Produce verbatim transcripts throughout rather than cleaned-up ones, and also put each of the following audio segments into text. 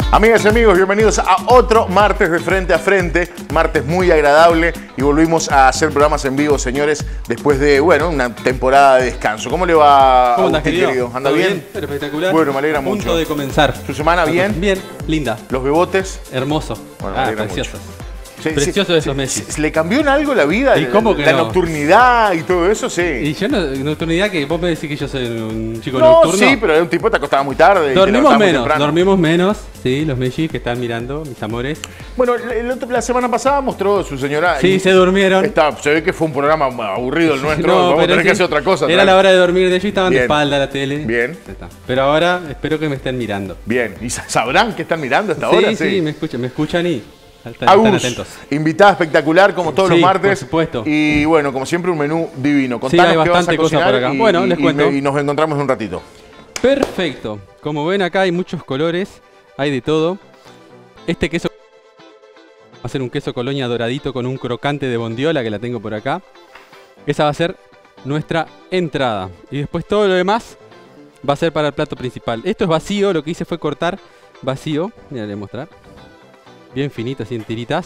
Amigas y amigos, bienvenidos a otro martes de Frente a Frente, martes muy agradable y volvimos a hacer programas en vivo, señores, después de, bueno, una temporada de descanso. ¿Cómo le va, ¿Cómo andas, querido? querido? ¿Anda bien? bien? Pero espectacular. Bueno, me alegra a mucho. punto de comenzar. ¿Su semana bien? Bien, linda. ¿Los bebotes? Hermoso. Bueno, me ah, alegra preciosos. mucho. Sí, Precioso sí, esos sí, Messi. sí, ¿Le cambió en algo la vida? ¿Y cómo que la no? nocturnidad y todo eso, sí. Y yo, no, nocturnidad, que vos me decís que yo soy un chico no, nocturno. sí, pero era un tipo que te acostaba muy tarde. Dormimos y te menos, muy dormimos menos. Sí, los Messi que están mirando, mis amores. Bueno, el otro, la semana pasada mostró su señora. Sí, se durmieron. Está, se ve que fue un programa aburrido el nuestro. No, Vamos a tener sí, que hacer otra cosa. Era ¿sabes? la hora de dormir de ellos y estaban Bien. de espalda a la tele. Bien. Pero ahora espero que me estén mirando. Bien. ¿Y sabrán que están mirando hasta sí, ahora? Sí, sí, me escuchan, me escuchan y están, Agus, están atentos. Invitada espectacular como todos Sí, los martes. por supuesto. Y bueno, como siempre, un menú divino. Sí, Contanos hay qué vas a bastante cosa cocinar por acá. y- Bueno, les y- cuento. Y, y nos encontramos en un ratito. Perfecto. Como ven acá hay muchos colores, hay de todo. Este queso va a ser un queso colonia doradito con un crocante de bondiola que la tengo por acá. Esa va a ser nuestra entrada. Y después todo lo demás va a ser para el plato principal. Esto es vacío, lo que hice fue cortar vacío. Mira, le voy a mostrar. Bien finito, así en tiritas.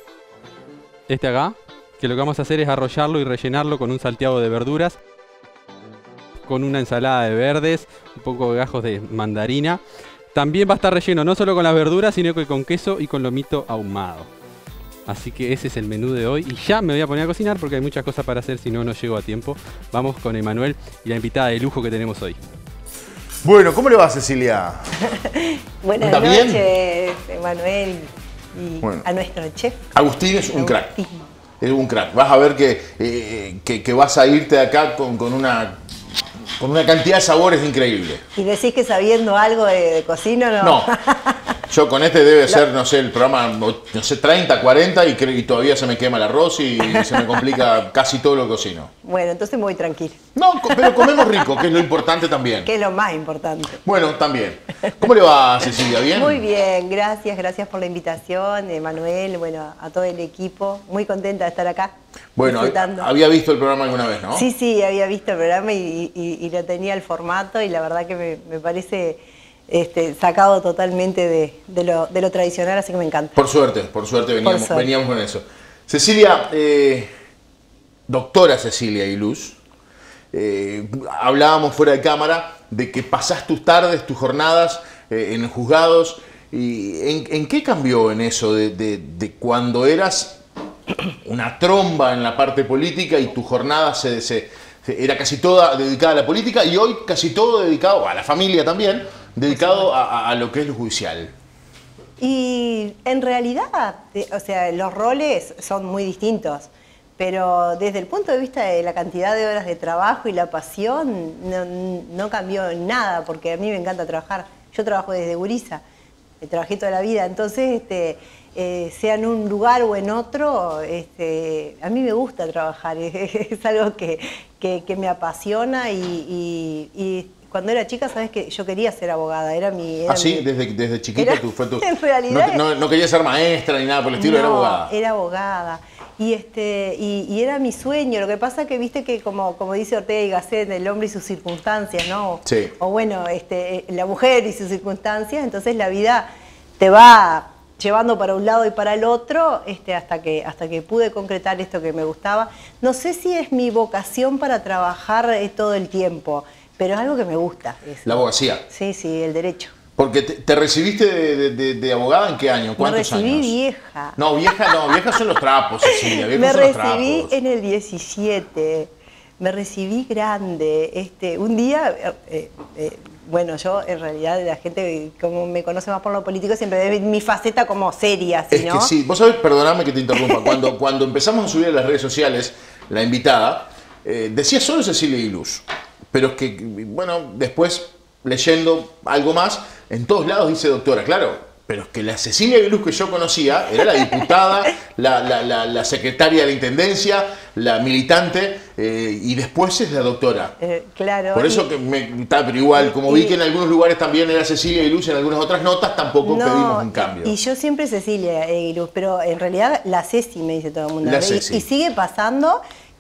Este acá, que lo que vamos a hacer es arrollarlo y rellenarlo con un salteado de verduras, con una ensalada de verdes, un poco de gajos de mandarina. También va a estar relleno no solo con las verduras, sino que con queso y con lomito ahumado. Así que ese es el menú de hoy. Y ya me voy a poner a cocinar porque hay muchas cosas para hacer, si no, no llego a tiempo. Vamos con Emanuel y la invitada de lujo que tenemos hoy. Bueno, ¿cómo le va, Cecilia? Buenas ¿Anda bien? noches, Emanuel, y Bueno. a nuestro chef. Agustín es un crack. Agustín. Es un crack. Vas a ver que, eh, que, que vas a irte de acá con, con, una, con una cantidad de sabores increíble. ¿Y decís que sabiendo algo de, de cocina no? No. Yo con este debe ser, no sé, el programa, no sé, treinta, cuarenta y, cre- y todavía se me quema el arroz y se me complica casi todo lo que cocino. Bueno, entonces me voy tranquilo, No, co- pero comemos rico, que es lo importante también. que es lo más importante. Bueno, también. ¿Cómo le va, Cecilia? ¿Bien? Muy bien, gracias, gracias por la invitación, Emanuel, bueno, a todo el equipo. Muy contenta de estar acá. Bueno, disfrutando. había visto el programa alguna vez, ¿no? Sí, sí, había visto el programa y, y- y lo tenía el formato y la verdad que me, me parece este, sacado totalmente de, de lo, de lo tradicional, así que me encanta. Por suerte, por suerte veníamos, Por suerte. veníamos con eso. Cecilia, eh, doctora Cecilia Iluz, eh, hablábamos fuera de cámara de que pasás tus tardes, tus jornadas eh, en juzgados. Y ¿en, en qué cambió en eso de, de- de cuando eras una tromba en la parte política y tu jornada se, se- se- era casi toda dedicada a la política y hoy casi todo dedicado a la familia también, dedicado a, a- a lo que es lo judicial? Y en realidad, eh, o sea, los roles son muy distintos, pero desde el punto de vista de la cantidad de horas de trabajo y la pasión, no, no cambió nada, porque a mí me encanta trabajar. Yo trabajo desde gurisa, eh, trabajé toda la vida, entonces, este, eh, sea en un lugar o en otro, este, a mí me gusta trabajar, es, es algo que, que- que me apasiona y, y- y cuando era chica, sabes que yo quería ser abogada, era mi... era ¿Ah, sí? mi- Desde, desde chiquita Era- tú fue tu... en realidad- no, no, no quería ser maestra ni nada por el estilo, era No, abogada. era abogada. Y, este, y, y era mi sueño. Lo que pasa que viste que como, como dice Ortega y Gasset, el hombre y sus circunstancias, ¿no? Sí. O bueno, este, la mujer y sus circunstancias, entonces la vida te va llevando para un lado y para el otro, este, hasta que, hasta que pude concretar esto que me gustaba. No sé si es mi vocación para trabajar eh, todo el tiempo, pero es algo que me gusta. eso. La abogacía. Sí, sí, el derecho. Porque te, te recibiste de, de- de- de abogada ¿en qué año? Me ¿Cuántos recibí años? vieja. No, vieja no, viejas son los trapos, Cecilia, viejos Me son los recibí trapos. en el diecisiete, me recibí grande. Este, un día, eh, eh, bueno, yo en realidad la gente como me conoce más por lo político siempre ve mi faceta como seria, ¿sí, Es no? que sí, vos sabés, perdoname que te interrumpa, cuando, cuando empezamos a subir a las redes sociales la invitada, eh, decía solo Cecilia Iluz, pero es que, bueno, después leyendo algo más, en todos lados dice doctora, claro. Pero es que la Cecilia Iluz que yo conocía era la diputada, la, la, la, la secretaria de la Intendencia, la militante, eh, y después es la doctora. Eh, claro. Por eso y- que me está, pero igual, como vi y- que en algunos lugares también era Cecilia Iluz, en algunas otras notas tampoco No, pedimos un cambio. Y yo siempre Cecilia Iluz, pero en realidad la Ceci me dice todo el mundo. La Y- Ceci. Y, sigue pasando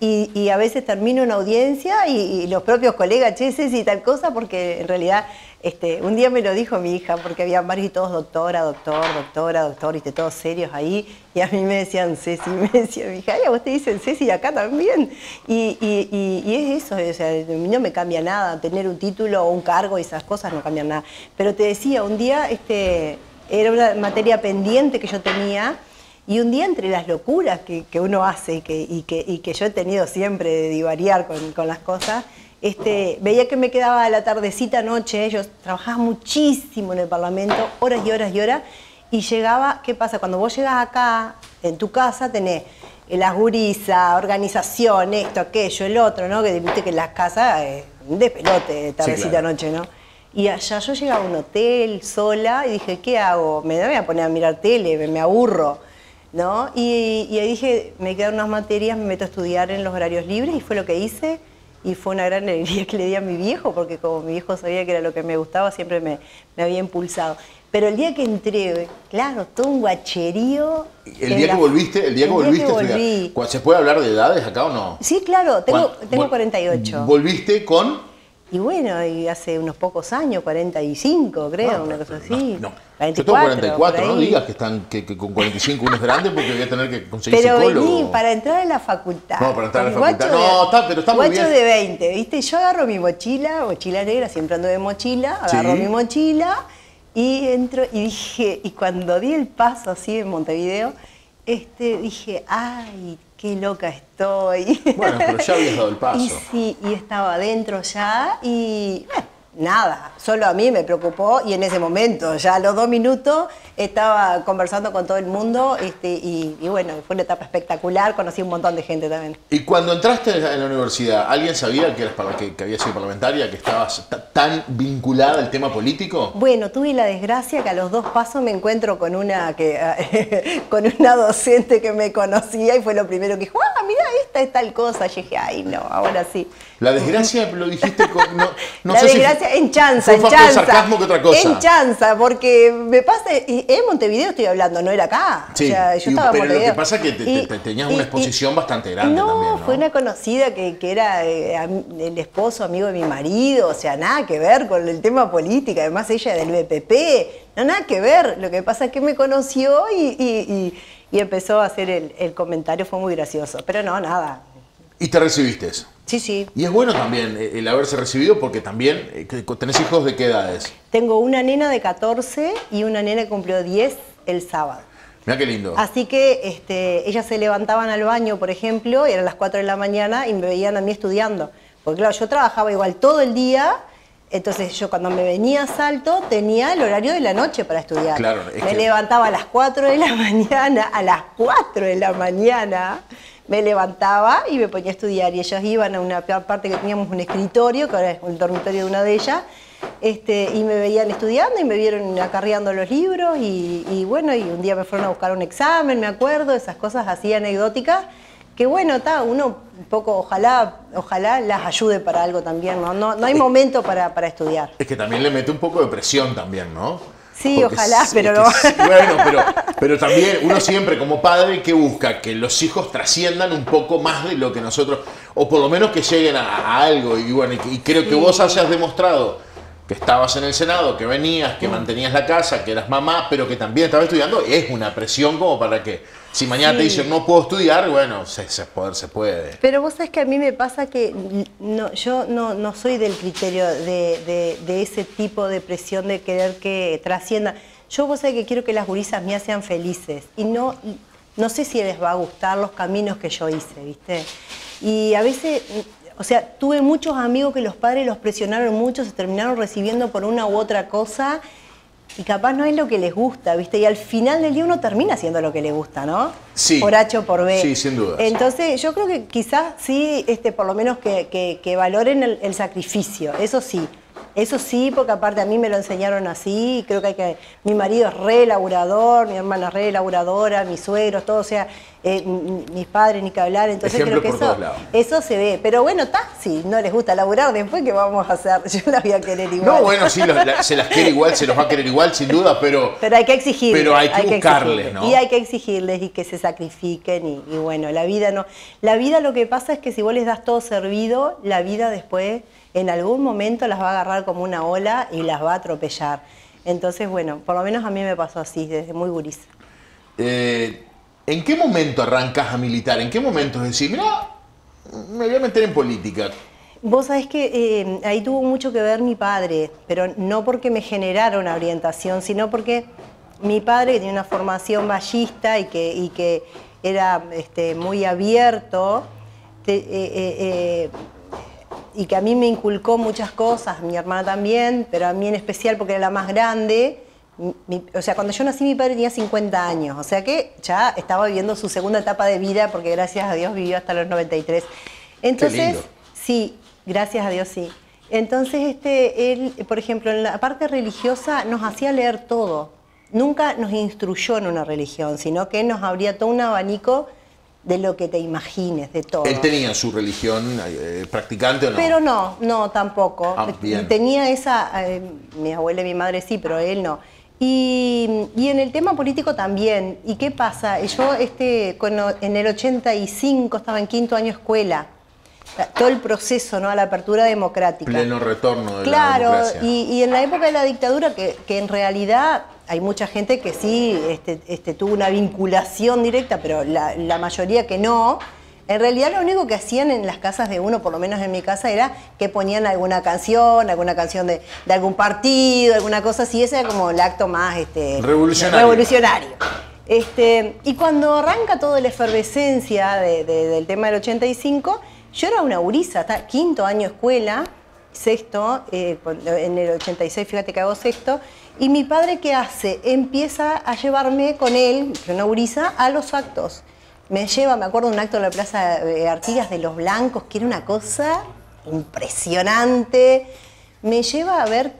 y, y a veces termino una audiencia y, y los propios colegas, che, Ceci y tal cosa, porque en realidad este, un día me lo dijo mi hija, porque había varios y todos doctora, doctor, doctora, doctor, y todos serios ahí, y a mí me decían Ceci, me decía mi hija, ay, a vos te dicen Ceci y acá también, y, y, y, y es eso, o sea, no me cambia nada, tener un título o un cargo y esas cosas no cambian nada. Pero te decía, un día este, era una materia pendiente que yo tenía, y un día entre las locuras que, que uno hace y que, y, que, y que yo he tenido siempre de divariar con, con las cosas, este, veía que me quedaba la tardecita noche, yo trabajaba muchísimo en el Parlamento, horas y horas y horas, y llegaba, ¿qué pasa? Cuando vos llegás acá, en tu casa, tenés las gurisas, organización, esto, aquello, el otro, ¿no? Que viste que en las casas es un despelote, tardecita sí, claro. noche, ¿no? Y allá yo llegaba a un hotel sola y dije, ¿qué hago? Me voy a poner a mirar tele, me, me aburro, ¿no? Y, y ahí dije, me quedan unas materias, me meto a estudiar en los horarios libres y fue lo que hice. Y fue una gran alegría que le di a mi viejo, porque como mi viejo sabía que era lo que me gustaba, siempre me, me había impulsado. Pero el día que entré, claro, todo un guacherío. ¿El día la, que volviste? ¿El día que el volviste? Día que volví. ¿Se puede hablar de edades acá o no? Sí, claro, tengo, tengo cuarenta y ocho. ¿Volviste con...? Y bueno, y hace unos pocos años, cuarenta y cinco creo, no, una cosa así. No, no. cuarenta y cuatro, yo tengo cuarenta y cuatro, no digas que, están, que, que con cuarenta y cinco uno es grande porque voy a tener que conseguir pero psicólogo. Pero vení, para entrar a la facultad. No, para entrar a la facultad. No, está, pero está muy bien. Guacho de veinte, ¿viste? Yo agarro mi mochila, mochila negra, siempre ando de mochila, agarro sí. mi mochila y entro y dije, y cuando di el paso así en Montevideo, este, dije, ay, qué loca estoy. Bueno, pero ya habías dado el paso. Y sí, y estaba adentro ya y bueno, nada, solo a mí me preocupó y en ese momento, ya a los dos minutos, estaba conversando con todo el mundo este, y, y bueno, fue una etapa espectacular, conocí un montón de gente también. Y cuando entraste en la universidad, ¿alguien sabía que, eras, que, que habías sido parlamentaria, que estabas tan vinculada al tema político? Bueno, tuve la desgracia que a los dos pasos me encuentro con una, que, con una docente que me conocía y fue lo primero que dijo, ah, mira, esta es tal cosa. Y dije, ay, no, ahora sí. La desgracia lo dijiste con... No, no la sé desgracia si en chanza, en chanza. Fue más sarcasmo que otra cosa. En chanza, porque me pasa... En Montevideo estoy hablando, no era acá. Sí, o sea, yo y, estaba pero en Montevideo. Lo que pasa es que te, y, te, tenías y, una exposición y, bastante grande no, también, ¿no? fue una conocida que, que era eh, el esposo, amigo de mi marido, o sea, nada que ver con el tema política, además ella del B P P, no, nada que ver. Lo que pasa es que me conoció y, y, y, y empezó a hacer el, el comentario, fue muy gracioso, pero no, nada. ¿Y te recibiste? Sí, sí. Y es bueno también el haberse recibido porque también, ¿tenés hijos de qué edades? Tengo una nena de catorce y una nena que cumplió diez el sábado. Mirá qué lindo. Así que este, ellas se levantaban al baño, por ejemplo, y eran las cuatro de la mañana y me veían a mí estudiando. Porque claro, yo trabajaba igual todo el día, entonces yo cuando me venía a Salto tenía el horario de la noche para estudiar. Claro, es me que... levantaba a las cuatro de la mañana, a las cuatro de la mañana... Me levantaba y me ponía a estudiar y ellas iban a una parte que teníamos un escritorio, que ahora es el dormitorio de una de ellas, este, y me veían estudiando y me vieron acarreando los libros y, y bueno, y un día me fueron a buscar un examen, me acuerdo, esas cosas así anecdóticas, que bueno, está, uno un poco, ojalá, ojalá las ayude para algo también, ¿no? No, no hay momento para, para estudiar. Es que también le mete un poco de presión también, ¿no? Sí, porque ojalá, es, pero es no. Sí, bueno, pero, pero también uno siempre como padre que busca que los hijos trasciendan un poco más de lo que nosotros, o por lo menos que lleguen a, a algo. Y bueno, y, y creo sí. que vos hayas demostrado que estabas en el Senado, que venías, que mm. mantenías la casa, que eras mamá, pero que también estabas estudiando, es una presión como para que si mañana sí. te dicen no puedo estudiar, bueno, se, se, poder, se puede. Pero vos sabés que a mí me pasa que no, yo no, no soy del criterio de, de, de ese tipo de presión de querer que trascienda. Yo vos sabés que quiero que las gurisas mías sean felices y no, no sé si les va a gustar los caminos que yo hice, ¿viste? Y a veces... O sea, tuve muchos amigos que los padres los presionaron mucho, se terminaron recibiendo por una u otra cosa y capaz no es lo que les gusta, ¿viste? Y al final del día uno termina haciendo lo que le gusta, ¿no? Sí. Por H o por B. Sí, sin duda. Entonces, yo creo que quizás sí, este, por lo menos que, que, que valoren el, el sacrificio, eso sí. Eso sí, porque aparte a mí me lo enseñaron así, y creo que hay que... Mi marido es re laburador, mi hermana es re laburadora, mis suegros, todo, o sea, eh, mis padres ni que hablar, entonces Ejemplo creo que por eso, todos lados. eso se ve. Pero bueno, está, si no les gusta laburar, después ¿qué vamos a hacer? Yo la voy a querer igual. No, bueno, sí, los- la- se las quiere igual, se los va a querer igual, sin duda, pero... Pero hay que exigirles. Pero hay que buscarles, exigirles. ¿no? Y hay que exigirles y que se sacrifiquen y, y bueno, la vida no... La vida lo que pasa es que si vos les das todo servido, la vida después en algún momento las va a agarrar como una ola y las va a atropellar. Entonces, bueno, por lo menos a mí me pasó así, desde muy gurisa. Eh, ¿En qué momento arrancas a militar? ¿En qué momento es decir, mira, me voy a meter en política? Vos sabés que eh, ahí tuvo mucho que ver mi padre, pero no porque me generara una orientación, sino porque mi padre, que tiene una formación ballista y que, y que era este, muy abierto, te, eh, eh, eh, y que a mí me inculcó muchas cosas, mi hermana también, pero a mí en especial porque era la más grande. Mi, o sea, cuando yo nací mi padre tenía cincuenta años, o sea que ya estaba viviendo su segunda etapa de vida porque gracias a Dios vivió hasta los noventa y tres. Entonces, Qué lindo. sí, gracias a Dios sí. Entonces, este, él, por ejemplo, en la parte religiosa nos hacía leer todo. Nunca nos instruyó en una religión, sino que nos abría todo un abanico de lo que te imagines, de todo. ¿Él tenía su religión eh, practicante o no? Pero no, no, tampoco. Ah, bien. Tenía esa, eh, mi abuela y mi madre sí, pero él no. Y, y en el tema político también. ¿Y qué pasa? Yo este, cuando, en el ochenta y cinco estaba en quinto año escuela. Todo el proceso, ¿no? A la apertura democrática. Pleno retorno de Claro, la democracia. y, y en la época de la dictadura, que, que en realidad hay mucha gente que sí este, este, tuvo una vinculación directa, pero la, la mayoría que no. En realidad lo único que hacían en las casas de uno, por lo menos en mi casa, era que ponían alguna canción, alguna canción de, de algún partido, alguna cosa así. Ese era como el acto más este, Revolucionario. revolucionario. Este, y cuando arranca toda la efervescencia de, de, del tema del ochenta y cinco, yo era una gurisa, hasta quinto año escuela, sexto, eh, en el ochenta y seis, fíjate que hago sexto, y mi padre, ¿qué hace? Empieza a llevarme con él, una gurisa, a los actos. Me lleva, me acuerdo de un acto en la Plaza de Artigas de los Blancos, que era una cosa impresionante. Me lleva a ver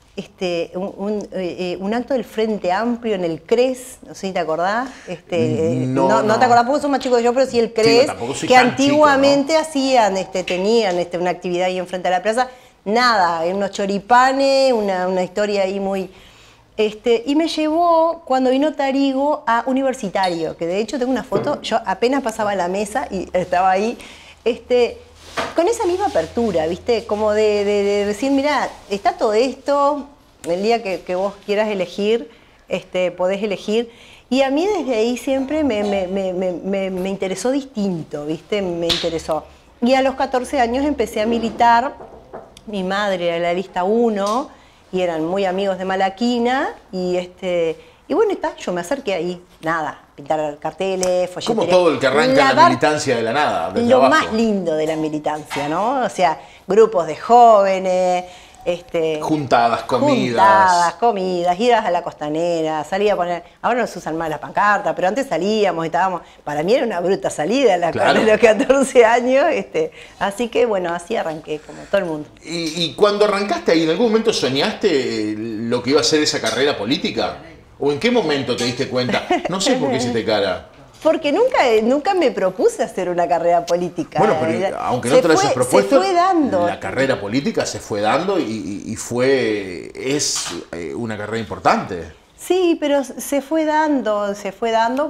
este, un, un, eh, un acto del Frente Amplio en el CRES, no sé si te acordás. Este, No, no, no no. te acordás porque sos más chico que yo, pero sí el Sí, CRES, no, tampoco soy que tan antiguamente hacían, este, tenían este, una actividad ahí enfrente de la plaza. Nada, unos choripanes, una, una historia ahí muy... Este, y me llevó cuando vino Tarigo a Universitario, que de hecho tengo una foto, yo apenas pasaba la mesa y estaba ahí, este, con esa misma apertura, ¿viste? Como de, de, de decir, mira, está todo esto, el día que, que vos quieras elegir, este, podés elegir. Y a mí desde ahí siempre me, me, me, me, me interesó distinto, ¿viste? Me interesó. Y a los catorce años empecé a militar, mi madre era la lista uno, y eran muy amigos de Malaquina, y este y bueno, está, yo me acerqué ahí, nada, pintar carteles, folletería. Como todo el que arranca en la lavar militancia de la nada, desde lo abajo. más lindo de la militancia, ¿no? O sea, grupos de jóvenes, este, Juntadas, comidas. juntadas, comidas, ir a la costanera, salir a poner, ahora no se usan más las pancartas, pero antes salíamos y estábamos, para mí era una bruta salida la, Claro. a los catorce años, este, así que bueno, así arranqué, como todo el mundo. Y, y cuando arrancaste ahí, ¿en algún momento soñaste lo que iba a ser esa carrera política? ¿O en qué momento te diste cuenta? No sé por qué se te cara. Porque nunca, nunca me propuse hacer una carrera política. Bueno, pero Era- aunque no se te lo hayas fue- propuesto, se fue dando. la carrera política se fue dando y, y- y fue, es eh, una carrera importante. Sí, pero se fue dando, se fue dando.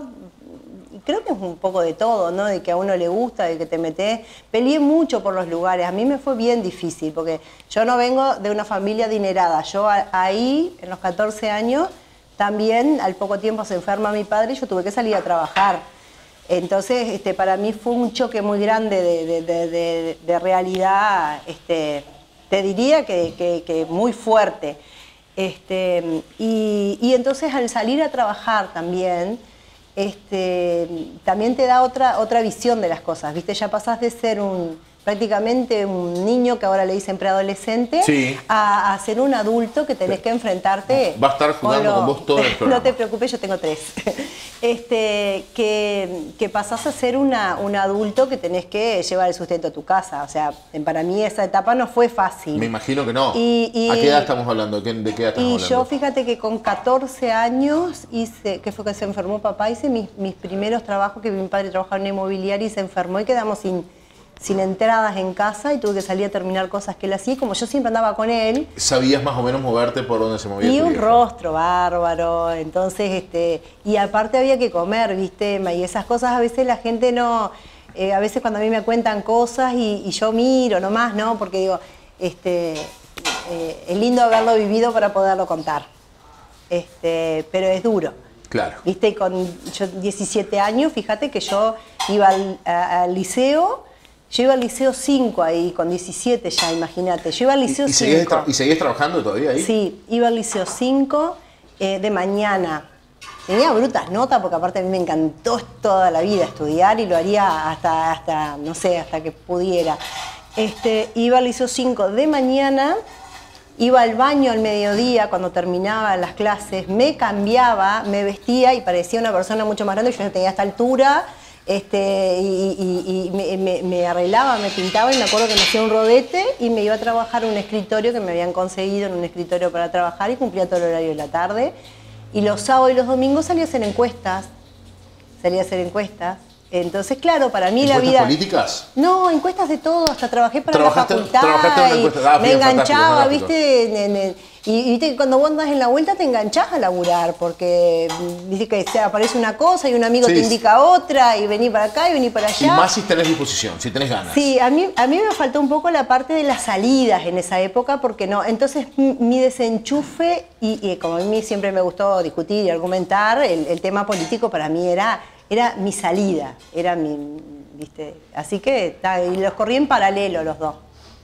Y creo que es un poco de todo, ¿no? De que a uno le gusta, de que te metes. Peleé mucho por los lugares. A mí me fue bien difícil, porque yo no vengo de una familia adinerada. Yo a- ahí, en los catorce años, también al poco tiempo se enferma mi padre y yo tuve que salir a trabajar. Entonces, este, para mí fue un choque muy grande de, de- de- de- de realidad, este, te diría que, que- que muy fuerte. Este, y, y entonces al salir a trabajar también, este, también te da otra, otra visión de las cosas, ¿viste? Ya pasás de ser un, prácticamente un niño que ahora le dicen preadolescente, sí. a, a ser un adulto que tenés que enfrentarte. Va a estar jugando con, lo, con vos todo el programa. No te preocupes, yo tengo tres. Este, que, que pasás a ser una, un adulto que tenés que llevar el sustento a tu casa. O sea, para mí esa etapa no fue fácil. Me imagino que no. Y, y, ¿A qué edad estamos hablando? ¿De qué edad estamos y hablando? yo, fíjate que con catorce años hice, que fue que se enfermó papá, hice mis, mis primeros trabajos, que mi padre trabajaba en una inmobiliaria y se enfermó y quedamos sin, sin entradas en casa y tuve que salir a terminar cosas que él hacía. Y como yo siempre andaba con él... ¿Sabías más o menos moverte por donde se movía? Y un viejo? rostro bárbaro, entonces, este, y aparte había que comer, ¿viste, Emma? Y esas cosas a veces la gente no... Eh, a veces cuando a mí me cuentan cosas y, y yo miro nomás, ¿no? Porque digo, este, eh, es lindo haberlo vivido para poderlo contar, este, pero es duro. Claro. ¿Viste? Con yo diecisiete años, fíjate que yo iba al, a, al liceo, yo iba al liceo cinco ahí, con diecisiete ya, imagínate. Yo iba al liceo ¿Y, y, seguías cinco. ¿Y seguías trabajando todavía ahí? Sí, iba al liceo cinco eh, de mañana. Tenía brutas notas porque aparte a mí me encantó toda la vida estudiar y lo haría hasta, hasta no sé, hasta que pudiera. Este, iba al liceo cinco de mañana, iba al baño al mediodía cuando terminaba las clases, me cambiaba, me vestía y parecía una persona mucho más grande, yo no tenía esta altura, este, y, y, y me, me, me arreglaba, me pintaba y me acuerdo que me hacía un rodete y me iba a trabajar en un escritorio que me habían conseguido, en un escritorio para trabajar y cumplía todo el horario de la tarde. Y los sábados y los domingos salía a hacer encuestas, salía a hacer encuestas. Entonces, claro, para mí la vida... políticas? No, encuestas de todo, hasta trabajé para la facultad. ¿Trabajaste en una encuesta? Ah, me bien, enganchaba, fantástico, ¿viste? En, en, y, y viste que cuando vos andás en la vuelta te enganchás a laburar, porque dice que se aparece una cosa y un amigo sí, te indica otra, y vení para acá y vení para allá. Y más si tenés disposición, si tenés ganas. Sí, a mí, a mí me faltó un poco la parte de las salidas en esa época, porque no. Entonces mi desenchufe, y, y como a mí siempre me gustó discutir y argumentar, el, el tema político para mí era... Era mi salida, era mi, ¿viste? Así que y los corrí en paralelo los dos.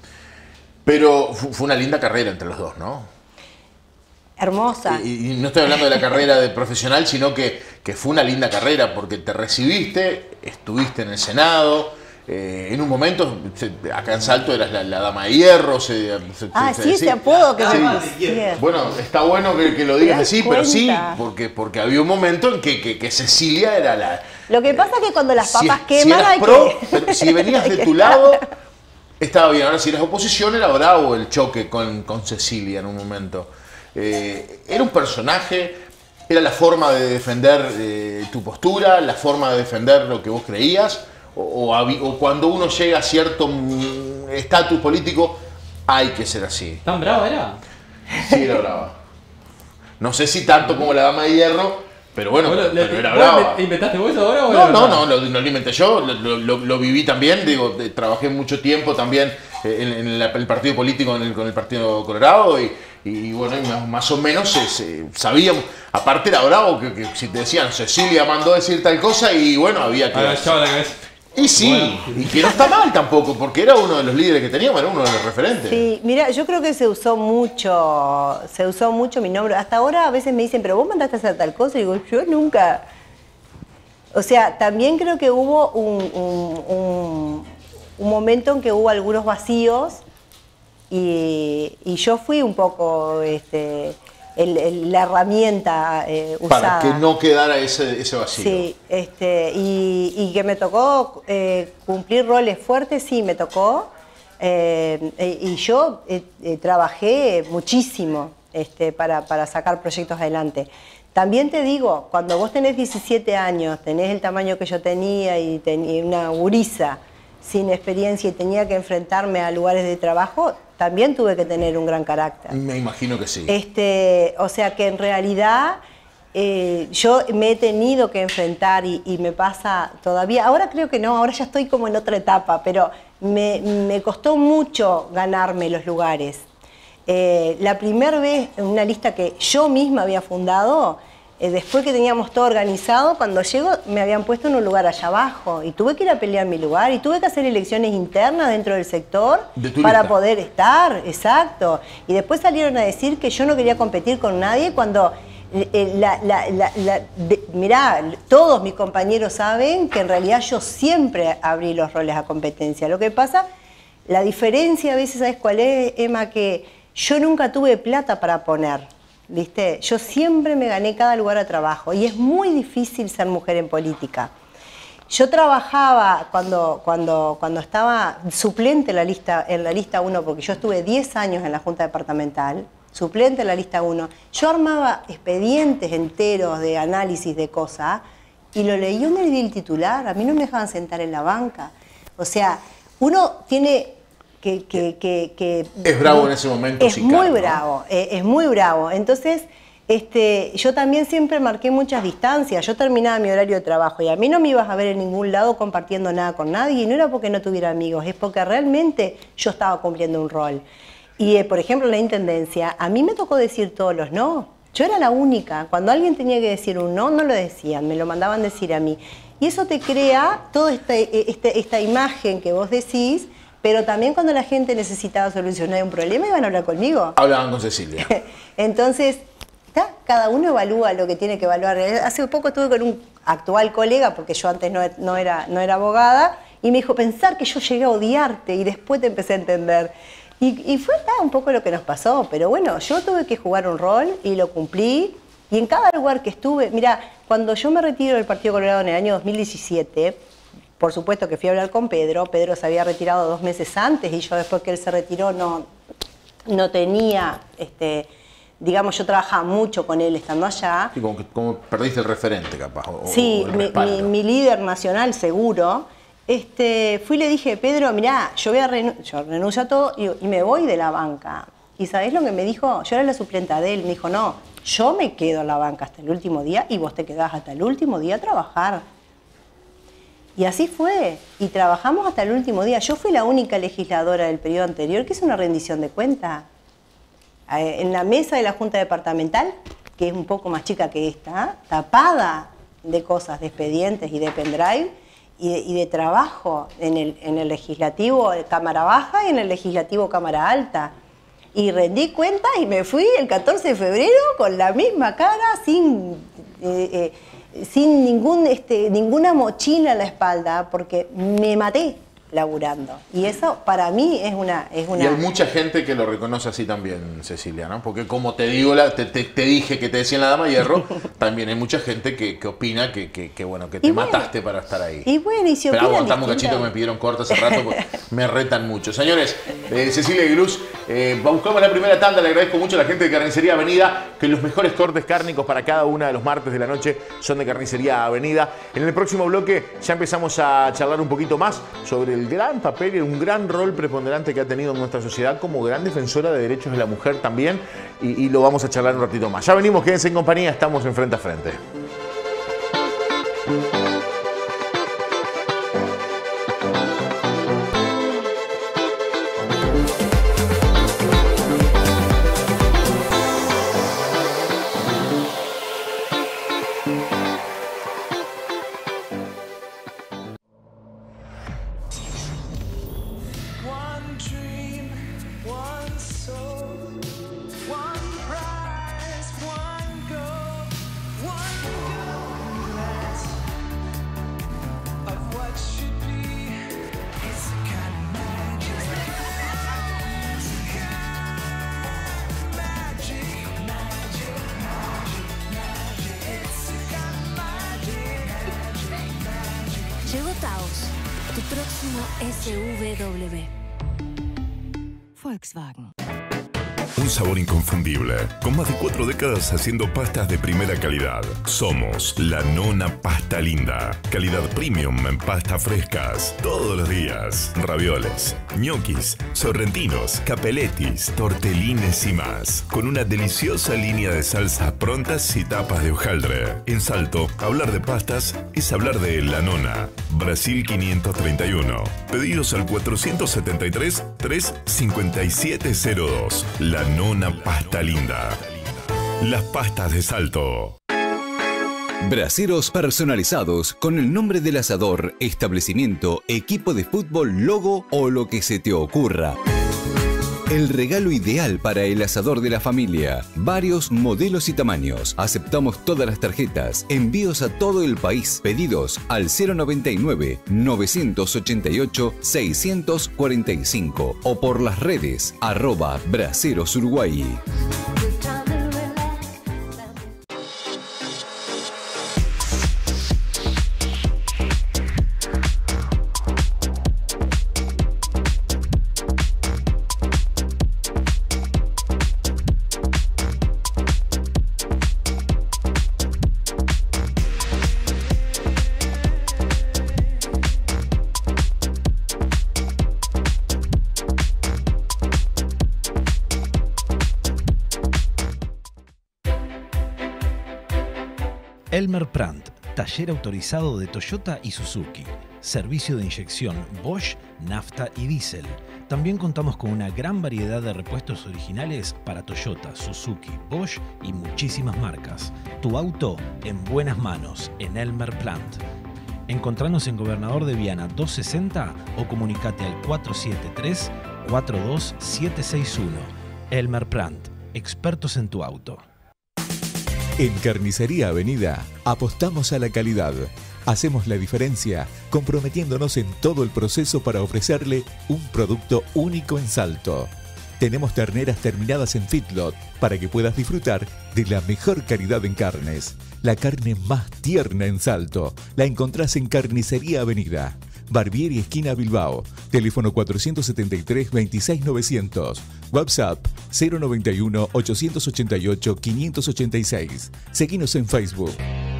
Pero fue una linda carrera entre los dos, ¿no? Hermosa. Y, y no estoy hablando de la carrera de profesional, sino que, que fue una linda carrera, porque te recibiste, estuviste en el Senado, eh, en un momento, acá en Salto eras la, la dama de hierro. Se, se, ah, se sí, decía. ese apodo que sí. me Bueno, está bueno que, que lo digas así, cuenta? pero sí, porque, porque había un momento en que, que, que Cecilia era la... Lo que pasa es que cuando las papas si, queman si hay pro, que... pero si venías de tu lado, estaba bien. Ahora, si eras oposición, era bravo el choque con, con Cecilia en un momento. Eh, era un personaje, era la forma de defender eh, tu postura, la forma de defender lo que vos creías, o, o, o cuando uno llega a cierto estatus político, hay que ser así. ¿Tan brava era? Sí, era brava. No sé si tanto como la dama de hierro, pero bueno, bueno pero le, era brava. ¿Inventaste vos eso ahora o No, era no, no, no, no lo inventé yo, lo, lo, lo viví también, digo, trabajé mucho tiempo también en, en la, el partido político en el, con el Partido Colorado y, y bueno, y más, más o menos eh, sabíamos, aparte era bravo que, que si te decían Cecilia mandó a decir tal cosa y bueno, había que... Agachaba la cabeza. Y sí, bueno. Y que no está mal tampoco, porque era uno de los líderes que teníamos, era uno de los referentes. Sí, mira, yo creo que se usó mucho, se usó mucho mi nombre. Hasta ahora a veces me dicen, pero vos mandaste a hacer tal cosa, y digo, yo nunca. O sea, también creo que hubo un, un, un, un momento en que hubo algunos vacíos y, y yo fui un poco este, el, el, la herramienta eh, usada. Para que no quedara ese, ese vacío. Sí, este, y, y que me tocó eh, cumplir roles fuertes, sí, me tocó. Eh, y yo eh, eh, trabajé muchísimo este, para, para sacar proyectos adelante. También te digo, cuando vos tenés diecisiete años, tenés el tamaño que yo tenía y tenía una gurisa sin experiencia y tenía que enfrentarme a lugares de trabajo, también tuve que tener un gran carácter. Me imagino que sí. Este, o sea que en realidad eh, yo me he tenido que enfrentar y, y me pasa todavía, ahora creo que no, ahora ya estoy como en otra etapa, pero me, me costó mucho ganarme los lugares. Eh, la primera vez en una lista que yo misma había fundado, eh, después que teníamos todo organizado, cuando llego me habían puesto en un lugar allá abajo y tuve que ir a pelear mi lugar y tuve que hacer elecciones internas dentro del sector de para lista. poder estar, exacto. Y después salieron a decir que yo no quería competir con nadie cuando, eh, la, la, la, la, de, mirá, todos mis compañeros saben que en realidad yo siempre abrí los roles a competencia. Lo que pasa La diferencia a veces, ¿sabes cuál es, Emma? Que yo nunca tuve plata para poner, ¿viste? Yo siempre me gané cada lugar de trabajo y es muy difícil ser mujer en política. Yo trabajaba cuando, cuando, cuando estaba suplente en la, lista, en la lista uno, porque yo estuve diez años en la Junta Departamental, suplente en la lista uno. Yo armaba expedientes enteros de análisis de cosas y lo leí donde le di el titular. A mí no me dejaban sentar en la banca. O sea, uno tiene que... que, que, que es bravo en ese momento. Es muy bravo, ¿no? es, es muy bravo. Entonces... Este, yo también siempre marqué muchas distancias. Yo terminaba mi horario de trabajo y a mí no me ibas a ver en ningún lado compartiendo nada con nadie, y no era porque no tuviera amigos, es porque realmente yo estaba cumpliendo un rol. Y eh, por ejemplo en la intendencia, a mí me tocó decir todos los no. Yo era la única. Cuando alguien tenía que decir un no, no lo decían, me lo mandaban decir a mí. Y eso te crea toda esta, esta, esta imagen que vos decís, pero también cuando la gente necesitaba solucionar un problema iban a hablar conmigo. Hablaban con Cecilia. Entonces... cada uno evalúa lo que tiene que evaluar. Hace poco estuve con un actual colega, porque yo antes no, no, era, no era abogada, y me dijo, pensar que yo llegué a odiarte y después te empecé a entender. Y, y fue ah, un poco lo que nos pasó, pero bueno, yo tuve que jugar un rol y lo cumplí. Y en cada lugar que estuve, mira, cuando yo me retiro del Partido Colorado en el año dos mil diecisiete, por supuesto que fui a hablar con Pedro, Pedro se había retirado dos meses antes y yo después que él se retiró no, no tenía... Este, digamos, yo trabajaba mucho con él estando allá. Y como que como perdiste el referente, capaz. O, sí, o el mi, mi, mi líder nacional, seguro. Este, fui y le dije, Pedro, mirá, yo, voy a renu yo renuncio a todo y, y me voy de la banca. ¿Y sabés lo que me dijo? Yo era la suplenta de él. Me dijo, no, yo me quedo en la banca hasta el último día y vos te quedás hasta el último día a trabajar. Y así fue. Y trabajamos hasta el último día. Yo fui la única legisladora del periodo anterior que hizo una rendición de cuentas. En la mesa de la Junta Departamental, que es un poco más chica que esta, tapada de cosas, de expedientes y de pendrive, y de, y de trabajo en el, en el legislativo de Cámara Baja y en el legislativo Cámara Alta. Y rendí cuenta y me fui el catorce de febrero con la misma cara, sin, eh, eh, sin ningún, este, ninguna mochila en la espalda, porque me maté laburando. Y eso para mí es una, es una... Y hay mucha gente que lo reconoce así también, Cecilia, ¿no? Porque como te digo, la, te, te, te dije que te decían la dama hierro, también hay mucha gente que, que opina que, que, que, bueno, que te bueno, mataste para estar ahí. Y bueno, y si Pero aguantamos un cachito que me pidieron corto hace rato, porque me retan mucho. Señores, eh, Cecilia Aguiluz, eh, buscamos la primera tanda, le agradezco mucho a la gente de Carnicería Avenida, que los mejores cortes cárnicos para cada una de los martes de la noche son de Carnicería Avenida. En el próximo bloque ya empezamos a charlar un poquito más sobre el gran papel y un gran rol preponderante que ha tenido en nuestra sociedad como gran defensora de derechos de la mujer también, y, y lo vamos a charlar un ratito más. Ya venimos, quédense en compañía, estamos en Frente a Frente. Llegó Taos, tu próximo S U V. Volkswagen. Un sabor inconfundible, con más de cuatro décadas haciendo pastas de primera calidad. Somos La Nona Pasta Linda. Calidad premium en pastas frescas, todos los días. Ravioles, ñoquis, sorrentinos, capelletis, tortelines y más. Con una deliciosa línea de salsas prontas y tapas de hojaldre. En Salto, hablar de pastas es hablar de La Nona. Brasil quinientos treinta y uno. Pedidos al cuatrocientos setenta y tres, trescientos cincuenta y siete cero dos. La Nona Pasta Linda. Las pastas de Salto. Braseros personalizados con el nombre del asador, establecimiento, equipo de fútbol, logo o lo que se te ocurra. El regalo ideal para el asador de la familia. Varios modelos y tamaños. Aceptamos todas las tarjetas. Envíos a todo el país. Pedidos al cero noventa y nueve, novecientos ochenta y ocho, seiscientos cuarenta y cinco o por las redes arroba Braseros Uruguay. Elmer Plant, taller autorizado de Toyota y Suzuki. Servicio de inyección Bosch, nafta y diésel. También contamos con una gran variedad de repuestos originales para Toyota, Suzuki, Bosch y muchísimas marcas. Tu auto en buenas manos en Elmer Plant. Encontranos en Gobernador de Viana doscientos sesenta o comunicate al cuatro siete tres, cuatro dos siete seis uno. Elmer Plant, expertos en tu auto. En Carnicería Avenida apostamos a la calidad. Hacemos la diferencia comprometiéndonos en todo el proceso para ofrecerle un producto único en Salto. Tenemos terneras terminadas en feedlot para que puedas disfrutar de la mejor calidad en carnes. La carne más tierna en Salto la encontrás en Carnicería Avenida. Barbieri esquina Bilbao. Teléfono cuatrocientos setenta y tres, veintiséis novecientos. WhatsApp cero noventa y uno, ochocientos ochenta y ocho, quinientos ochenta y seis. Seguinos en Facebook.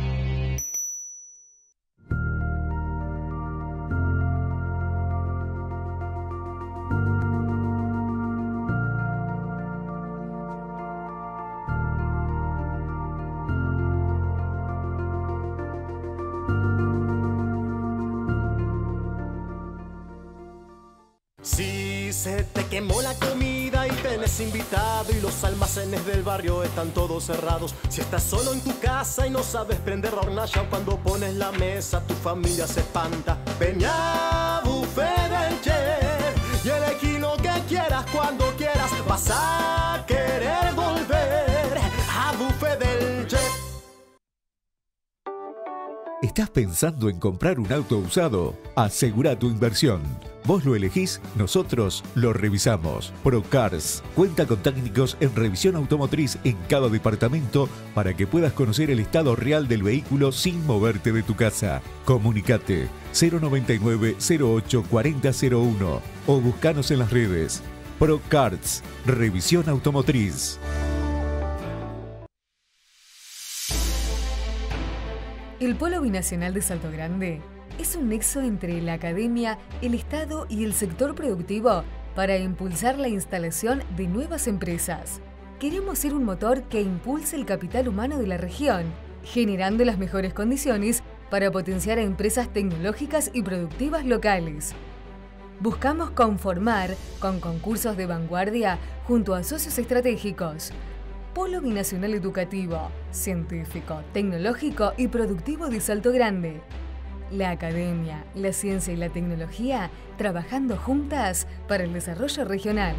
Si se te quemó la comida y tenés invitado y los almacenes del barrio están todos cerrados. Si estás solo en tu casa y no sabes prender la hornalla o cuando pones la mesa tu familia se espanta. Ven a Buffet del Chef y elegí lo que quieras cuando quieras. Vas a querer volver a Buffet del Chef. ¿Estás pensando en comprar un auto usado? Asegura tu inversión. Vos lo elegís, nosotros lo revisamos. Procars cuenta con técnicos en revisión automotriz en cada departamento para que puedas conocer el estado real del vehículo sin moverte de tu casa. Comunicate cero noventa y nueve, cero ocho, cuarenta, cero uno o buscanos en las redes. Procars, revisión automotriz. El Polo Binacional de Salto Grande es un nexo entre la academia, el Estado y el sector productivo para impulsar la instalación de nuevas empresas. Queremos ser un motor que impulse el capital humano de la región, generando las mejores condiciones para potenciar a empresas tecnológicas y productivas locales. Buscamos conformar con concursos de vanguardia junto a socios estratégicos. Polo Binacional Educativo, Científico, Tecnológico y Productivo de Salto Grande. La academia, la ciencia y la tecnología trabajando juntas para el desarrollo regional.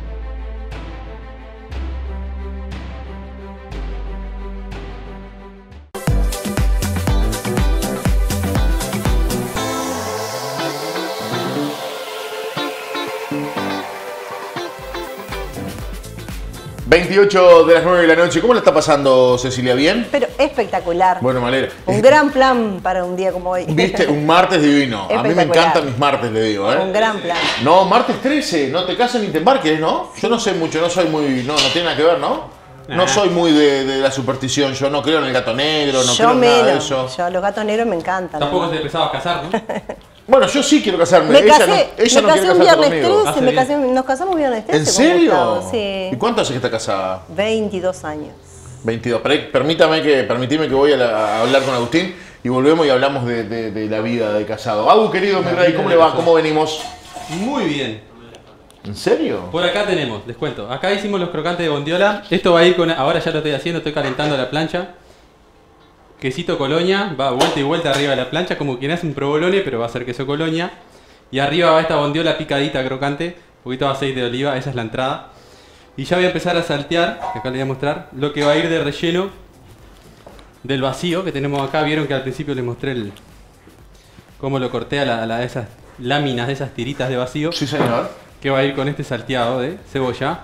veintiocho de las nueve de la noche. ¿Cómo la está pasando, Cecilia? ¿Bien? Pero espectacular. Bueno, me alegra. Un gran plan para un día como hoy. ¿Viste? Un martes divino. A mí me encantan mis martes, le digo, ¿eh? Un gran plan. No, martes trece. No te cases ni te embarques, ¿no? Yo no sé mucho, no soy muy... No, no tiene nada que ver, ¿no? No soy muy de, de la superstición. Yo no creo en el gato negro, no yo creo en menos. nada de eso. Yo, los gatos negros me encantan. Tampoco te empezabas a casar, ¿no? Bueno, yo sí quiero casarme. Me ella casé, no, ella me no casé quiere un casarse viernes conmigo. trece, me casé, nos casamos viernes trece. ¿En serio? Con Gustavo, sí. ¿Y cuánto hace que está casada? veintidós años. veintidós. Permítame que, permitime que voy a, la, a hablar con Agustín y volvemos y hablamos de, de, de la vida de casado. Agu, querido, mi rey, ¿cómo le va? ¿Cómo venimos? Muy bien. ¿En serio? Por acá tenemos, les cuento. Acá hicimos los crocantes de bondiola. Esto va a ir con... Ahora ya lo estoy haciendo, estoy calentando la plancha. Quesito Colonia, va vuelta y vuelta arriba de la plancha, como quien hace un provolone, pero va a ser queso Colonia. Y arriba va esta bondiola picadita crocante, un poquito de aceite de oliva, esa es la entrada. Y ya voy a empezar a saltear, que acá les voy a mostrar, lo que va a ir de relleno del vacío que tenemos acá. Vieron que al principio les mostré el cómo lo corté a, la, a la, esas láminas, esas tiritas de vacío. Sí, señor. Que va a ir con este salteado de cebolla,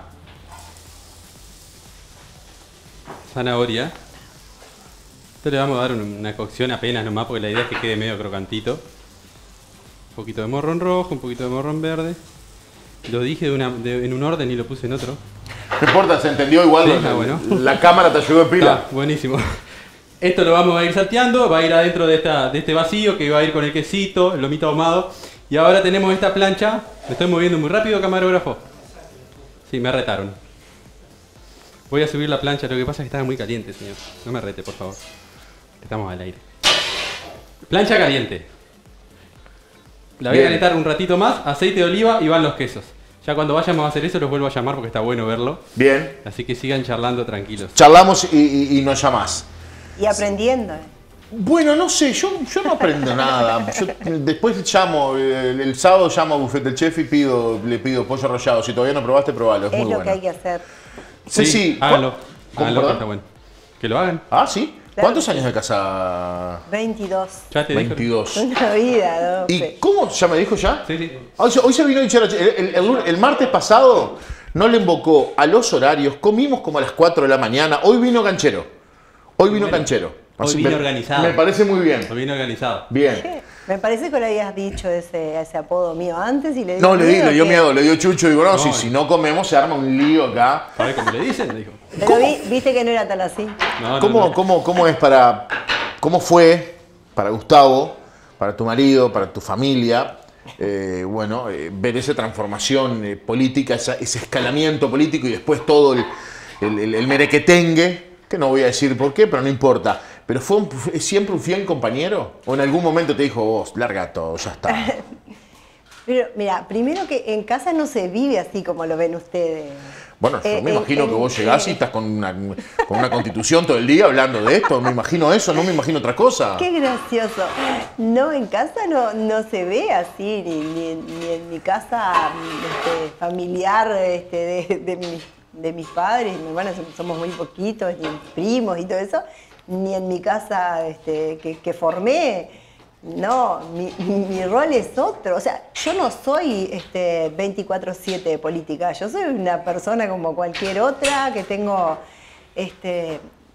zanahoria. Esto le vamos a dar una cocción apenas nomás, porque la idea es que quede medio crocantito. Un poquito de morrón rojo, un poquito de morrón verde. Lo dije de una, de, en un orden y lo puse en otro. No importa, se entendió igual. Sí, la, ah, bueno. la cámara te ayudó en pila. Está, buenísimo. Esto lo vamos a ir salteando, va a ir adentro de, esta, de este vacío que va a ir con el quesito, el lomito ahumado. Y ahora tenemos esta plancha. ¿Me estoy moviendo muy rápido, camarógrafo? Sí, me retaron. Voy a subir la plancha, lo que pasa es que estaba muy caliente, señor. No me rete, por favor. Estamos al aire. Plancha caliente. La voy a calentar un ratito más, aceite de oliva y van los quesos. Ya cuando vayamos a hacer eso los vuelvo a llamar porque está bueno verlo. Bien. Así que sigan charlando tranquilos. Charlamos y, y, y nos llamás. Y aprendiendo. Bueno, no sé, yo, yo no aprendo nada. Yo después llamo, el, el sábado llamo a Buffet del Chef y pido, le pido pollo arrollado. Si todavía no probaste, probalo, es, Es muy lo bueno. que hay que hacer. Sí, Sí, sí. háganlo. ¿Cómo, Háganlo, que perdón? está bueno. Que lo hagan. Ah, ¿sí? Claro. ¿Cuántos años de casa? veintidós. Ya te dije. veintidós. Una vida, ¿Y doce. cómo? ¿Ya me dijo ya? Sí, sí. Hoy, se- hoy se vino a hinchar. El, el, el, el martes pasado no le invocó a los horarios. Comimos como a las cuatro de la mañana. Hoy vino canchero. Hoy vino Bueno, canchero. hoy Así vino me, organizado. Me parece muy bien. Lo vino organizado. Bien. Me parece que le habías dicho ese, ese apodo mío antes y le dio No, le, di, le dio que- miedo, le dio chucho. Digo, no, No, si, no. si no comemos se arma un lío acá. ¿Sabés cómo le dicen? Le dijo. Pero vi- viste que no era tan así. No, no, ¿Cómo, no. cómo, cómo es para, cómo fue para Gustavo, para tu marido, para tu familia, eh, bueno, eh, ver esa transformación eh, política, esa- ese escalamiento político y después todo el, el, el- el merequetengue, que no voy a decir por qué, pero no importa. ¿Pero fue, un- fue siempre un fiel compañero? ¿O en algún momento te dijo, vos, larga todo, ya está? Pero mira, primero que en casa no se vive así como lo ven ustedes. Bueno, yo Eh, me eh, imagino eh, que vos llegás y eh. estás con una, con una constitución todo el día hablando de esto. Me imagino eso, no me imagino otra cosa. Qué gracioso. No, en casa no, no se ve así, ni, ni en- ni en mi casa este, familiar este, de, de, mi- de mis padres, mi hermana som- somos muy poquitos, ni primos y todo eso, ni en mi casa este, que, que formé. No, mi, mi rol es otro. O sea, yo no soy este, veinticuatro siete de política. Yo soy una persona como cualquier otra que tengo, este,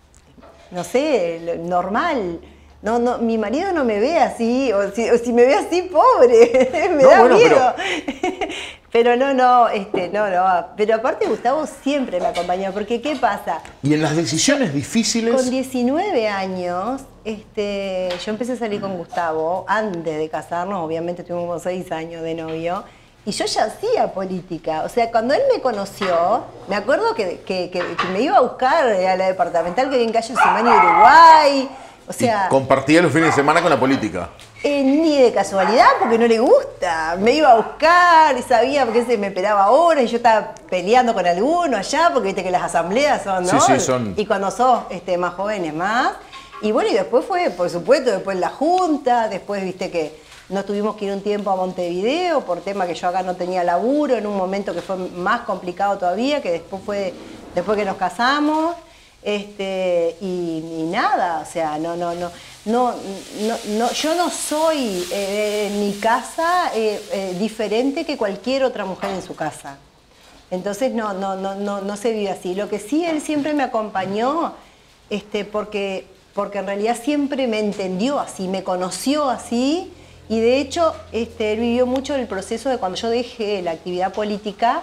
no sé, lo- normal. No, no, mi marido no me ve así, o si, o si me ve así, pobre, me No, da bueno, miedo. Pero... no, no, este, no, no. Pero aparte Gustavo siempre me acompañó, porque ¿qué pasa? Y en las decisiones difíciles... Con diecinueve años, este, yo empecé a salir con Gustavo antes de casarnos, obviamente tuvimos como seis años de novio, y yo ya hacía política. O sea, cuando él me conoció, me acuerdo que, que- que- que me iba a buscar a la departamental que había en calle Simani, Uruguay. O sea, y compartía los fines de semana con la política. eh, ni de casualidad, porque no le gusta. Me iba a buscar y sabía porque se me esperaba horas y yo estaba peleando con alguno allá, porque viste que las asambleas son, ¿no? Sí, sí, son. Y cuando sos este, más jóvenes más. Y bueno, y después fue, por supuesto, después la junta, después viste que nos tuvimos que ir un tiempo a Montevideo por tema que yo acá no tenía laburo, en un momento que fue más complicado todavía, que después fue, después que nos casamos. Este, y, y nada, o sea, no, no, no, no, no, no yo no soy eh, en mi casa eh, eh, diferente que cualquier otra mujer en su casa. Entonces no, no, no, no, no se vive así. Lo que sí él siempre me acompañó, este, porque, porque en realidad siempre me entendió así, me conoció así, y de hecho este, él vivió mucho el proceso de cuando yo dejé la actividad política.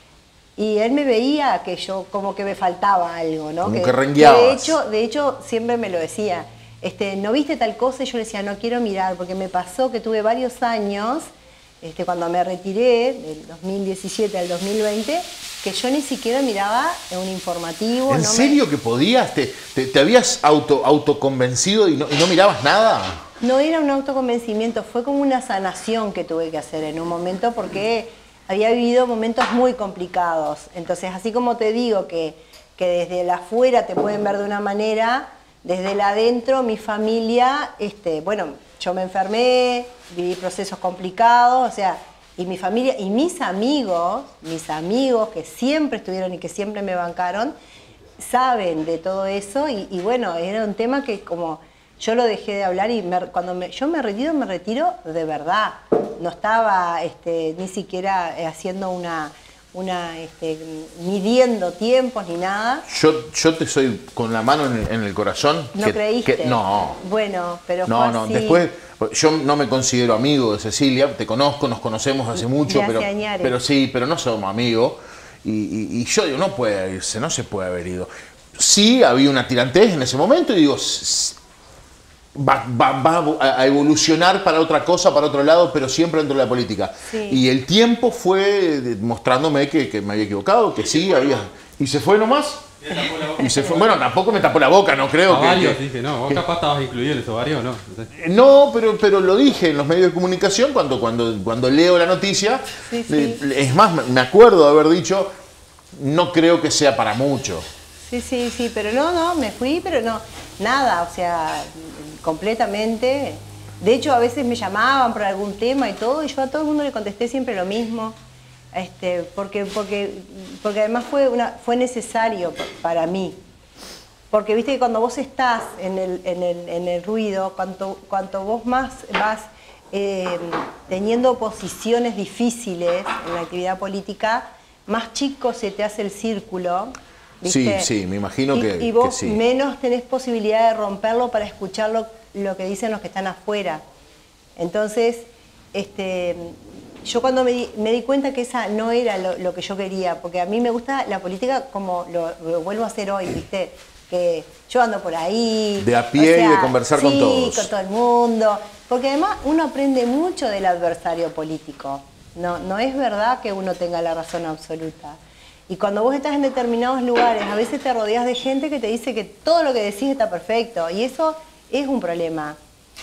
Y él me veía que yo como que me faltaba algo, ¿no? Como que rengueabas. de hecho, de hecho, siempre me lo decía, este, ¿no viste tal cosa? Y yo le decía, no quiero mirar, porque me pasó que tuve varios años, este, cuando me retiré, del dos mil diecisiete al dos mil veinte, que yo ni siquiera miraba un informativo. ¿En no me- serio que podías? ¿Te, te, te habías auto, autoconvencido y no, y no mirabas nada? No era un autoconvencimiento, fue como una sanación que tuve que hacer en un momento porque había vivido momentos muy complicados. Entonces, así como te digo que, que desde el afuera te pueden ver de una manera, desde el adentro, mi familia, este, bueno, yo me enfermé, viví procesos complicados, o sea, Y mi familia y mis amigos, mis amigos que siempre estuvieron y que siempre me bancaron, saben de todo eso y, y bueno, era un tema que como yo lo dejé de hablar y me, cuando me, yo me retiro, me retiro de verdad. No estaba este, ni siquiera haciendo una, una este, midiendo tiempos ni nada. Yo, yo te soy con la mano en el, en el corazón. ¿No que, creíste? Que, no. Bueno, pero No, fue no, así. después yo no me considero amigo de Cecilia, te conozco, nos conocemos hace mucho, De hace pero, añares. pero sí, pero no somos amigos. Y, y, y yo digo, no puede irse, no se puede haber ido. Sí, había una tirantez en ese momento y digo, s- va, va, va a evolucionar para otra cosa, para otro lado, pero siempre dentro de la política. Sí. Y el tiempo fue mostrándome que, que me había equivocado, que sí, había... Y se fue nomás. Y se fue. Bueno, tampoco me tapó la boca, no creo A que... varios, que- dije, no, vos que- capaz estabas incluido en esos varios, ¿no? No sé. No, pero, pero lo dije en los medios de comunicación cuando, cuando, cuando leo la noticia. Sí, sí. Eh, Es más, me- me acuerdo de haber dicho, no creo que sea para mucho. Sí, sí, sí, pero no, no, me fui, pero no, nada, o sea, completamente. De hecho, a veces me llamaban por algún tema y todo, y yo a todo el mundo le contesté siempre lo mismo, este, porque, porque, porque además fue, una, fue necesario pa- para mí. Porque viste que cuando vos estás en el, en el, en el ruido, cuanto, cuanto vos más vas eh, teniendo posiciones difíciles en la actividad política, más chico se te hace el círculo. ¿Viste? Sí, sí, me imagino y, que, y vos que sí. menos tenés posibilidad de romperlo para escuchar lo, lo que dicen los que están afuera. Entonces, este, yo cuando me di, me di cuenta que esa no era lo, lo que yo quería, porque a mí me gusta la política como lo, lo vuelvo a hacer hoy, ¿viste? Que yo ando por ahí. De a pie o sea, y de conversar sí, con todos. con todo el mundo. Porque además uno aprende mucho del adversario político. No, no es verdad que uno tenga la razón absoluta. Y cuando vos estás en determinados lugares, a veces te rodeas de gente que te dice que todo lo que decís está perfecto. Y eso es un problema.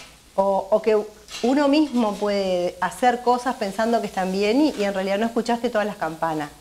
O, o que uno mismo puede hacer cosas pensando que están bien y, y en realidad no escuchaste todas las campanas.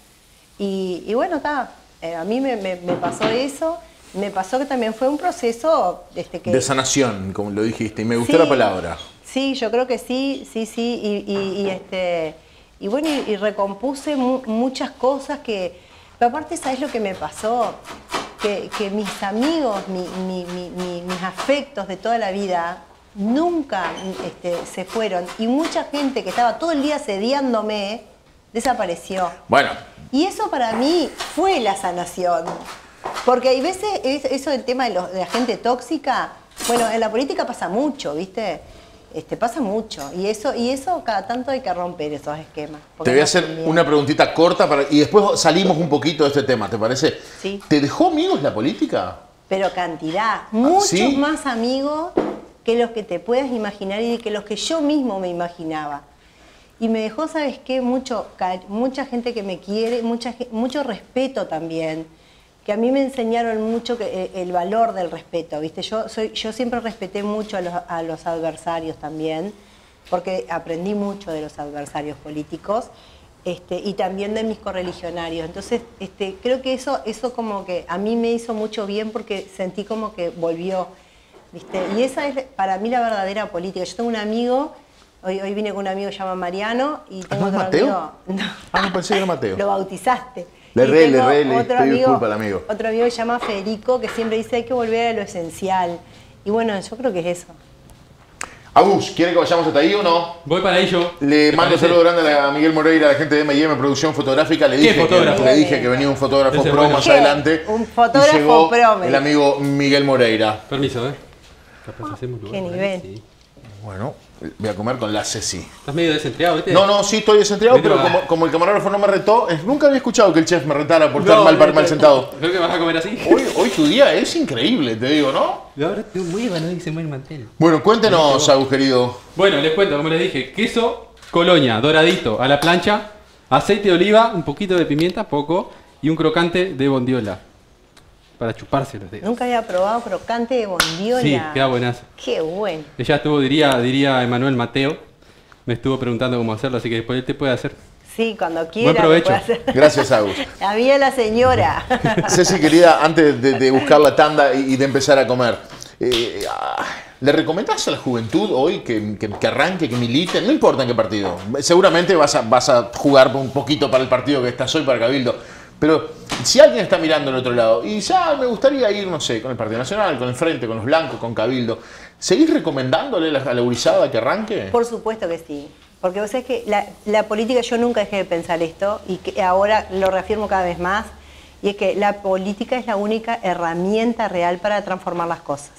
Y, y bueno, está. Eh, a mí me, me, me pasó eso. Me pasó que también fue un proceso este, que... De sanación, como lo dijiste, y me gustó Sí, la palabra. Sí, yo creo que sí, sí, sí. Y, y, y, este, y bueno, y, y recompuse mu muchas cosas que... Pero aparte, ¿sabes lo que me pasó? Que, que mis amigos, mi, mi, mi, mi, mis afectos de toda la vida, nunca este, se fueron. Y mucha gente que estaba todo el día sediándome, desapareció. Bueno, Y eso para mí fue la sanación. Porque hay veces, es- eso del tema de, los, de la gente tóxica, bueno, en la política pasa mucho, ¿viste? Este, pasa mucho. Y eso, y eso cada tanto hay que romper esos esquemas. porque te voy a no hacer hacen bien. una preguntita corta para, y después salimos un poquito de este tema, ¿te parece? Sí. ¿Te dejó amigos la política? Pero cantidad. Muchos ¿sí? más amigos que los que te puedas imaginar y que los que yo mismo me imaginaba. Y me dejó, ¿sabes qué? Mucho, ca- mucha gente que me quiere, mucha, ge- mucho respeto también. Que a mí me enseñaron mucho que, eh, el valor del respeto, ¿viste? Yo, soy, yo siempre respeté mucho a los, a los adversarios también, porque aprendí mucho de los adversarios políticos este, y también de mis correligionarios. Entonces, este, creo que eso, eso como que a mí me hizo mucho bien porque sentí como que volvió, ¿viste? Y esa es para mí la verdadera política. Yo tengo un amigo, hoy, hoy vine con un amigo que se llama Mariano y tengo ¿no es otro Mateo? amigo... No. Ah, no pensé que era Mateo. Lo bautizaste. Le Y erré, le tengo erré, le otro pedí amigo- disculpa al amigo. Otro amigo que se llama Federico, que siempre dice hay que volver a lo esencial. Y bueno, yo creo que es eso. Agus, ¿quiere que vayamos hasta ahí o no? Voy para ello. Le ¿Te mando un parece? saludo grande a Miguel Moreira, a la gente de M y M Producción Fotográfica. Le ¿Qué dije, que, fotógrafo? le dije que venía un fotógrafo Ese es pro bueno. más ¿Qué? adelante. Un fotógrafo y llegó pro, me el dijo. amigo Miguel Moreira. Permiso, ¿eh? Capaz hacemos lugar Qué por ahí, nivel. sí. Bueno, voy a comer con la Ceci. Estás medio desempleado, ¿viste? No, no, sí estoy descentrado, Vete, pero va. como, como el camarógrafo no me retó, es- nunca había escuchado que el chef me retara por estar No, mal, no, mal no. sentado. Creo que vas a comer así. Hoy, hoy tu día es increíble, te digo, ¿no? Y ahora te mueva, no dice muy mantel. Bueno, cuéntenos, Agus, querido. Bueno, les cuento, como les dije, queso Colonia, doradito, a la plancha, aceite de oliva, un poquito de pimienta, poco, y un crocante de bondiola. Para chuparse los dedos. Nunca había probado crocante de bondiola. Sí, queda buenazo. Qué bueno. Ella estuvo, diría, diría Emanuel Mateo, me estuvo preguntando cómo hacerlo, así que después él te puede hacer. Sí, cuando quiera. Buen provecho. lo puede hacer. Gracias, Agus. La vida de la señora. Ceci, querida, antes de, de buscar la tanda y, y de empezar a comer, eh, ah, ¿Le recomendás a la juventud hoy que, que, que arranque, que milite? No importa en qué partido. Seguramente vas a, vas a jugar un poquito para el partido que estás hoy, para Cabildo. Pero si alguien está mirando al otro lado y dice, ah, me gustaría ir, no sé, con el Partido Nacional, con el Frente, con los Blancos, con Cabildo, ¿seguís recomendándole a la gurizada que arranque? Por supuesto que sí. Porque vos sabés que la, la política, yo nunca dejé de pensar esto y que ahora lo reafirmo cada vez más, y es que la política es la única herramienta real para transformar las cosas.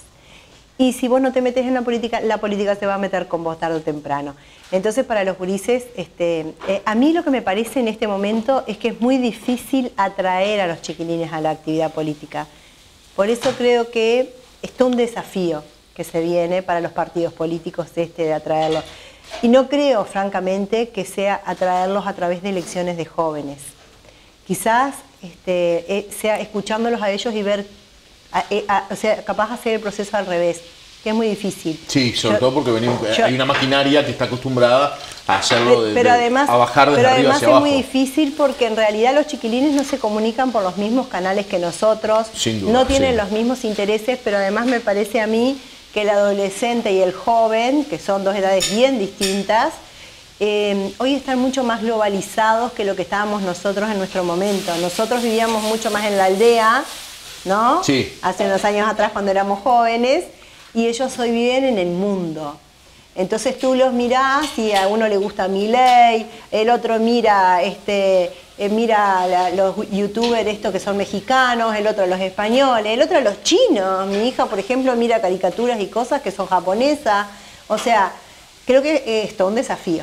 Y si vos no te metes en la política, la política se va a meter con vos tarde o temprano. Entonces, para los gurises, este, eh, a mí lo que me parece en este momento es que es muy difícil atraer a los chiquilines a la actividad política. Por eso creo que es todo un desafío que se viene para los partidos políticos este de atraerlos. Y no creo, francamente, que sea atraerlos a través de elecciones de jóvenes. Quizás este, eh, sea escuchándolos a ellos y ver, a, a, o sea, capaz de hacer el proceso al revés, que es muy difícil. Sí, sobre yo, todo porque venimos, yo, hay una maquinaria que está acostumbrada a hacerlo, de, pero de, además, a bajar desde pero arriba además hacia es abajo. muy difícil porque en realidad los chiquilines no se comunican por los mismos canales que nosotros, Sin duda, no tienen sí. los mismos intereses, pero además me parece a mí que el adolescente y el joven, que son dos edades bien distintas, eh, hoy están mucho más globalizados que lo que estábamos nosotros en nuestro momento. Nosotros vivíamos mucho más en la aldea, ¿no? Sí. Hace unos años atrás cuando éramos jóvenes, y ellos hoy viven en el mundo. Entonces tú los mirás y a uno le gusta Milei, el otro mira, este, eh, mira la, los youtubers estos que son mexicanos, el otro los españoles, el otro los chinos. Mi hija, por ejemplo, mira caricaturas y cosas que son japonesas. O sea, creo que es todo un desafío.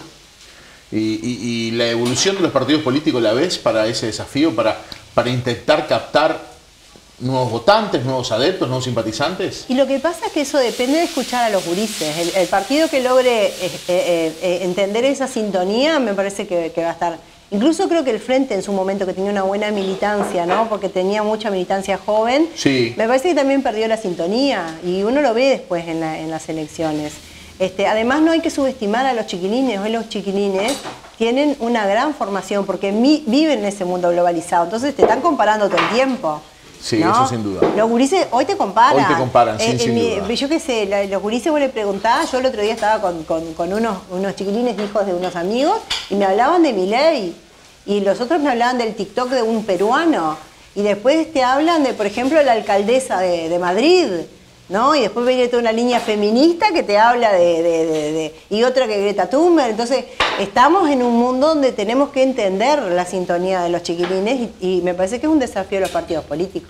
Y, y, y la evolución de los partidos políticos, ¿la ves para ese desafío, para, para intentar captar nuevos votantes, nuevos adeptos, nuevos simpatizantes? Y lo que pasa es que eso depende de escuchar a los gurises. El, el partido que logre eh, eh, eh, entender esa sintonía me parece que, que va a estar... Incluso creo que el Frente en su momento, que tenía una buena militancia, ¿no? Porque tenía mucha militancia joven, sí. Me parece que también perdió la sintonía y uno lo ve después en, la, en las elecciones. Este, además no hay que subestimar a los chiquilines. Hoy los chiquilines tienen una gran formación porque mi, viven en ese mundo globalizado. Entonces te están comparando todo el tiempo. Sí, ¿no? eso sin duda. Los gurises hoy te comparan. Hoy te comparan, sí, eh, sin mi, duda. Yo qué sé, la, los gurises vos le preguntás, yo el otro día estaba con, con, con unos, unos chiquilines hijos de unos amigos y me hablaban de Milei y los otros me hablaban del TikTok de un peruano y después te hablan de, por ejemplo, la alcaldesa de, de Madrid, ¿no? Y después viene toda una línea feminista que te habla de, de, de, de... y otra que Greta Thunberg. Entonces, estamos en un mundo donde tenemos que entender la sintonía de los chiquilines y, y me parece que es un desafío de los partidos políticos.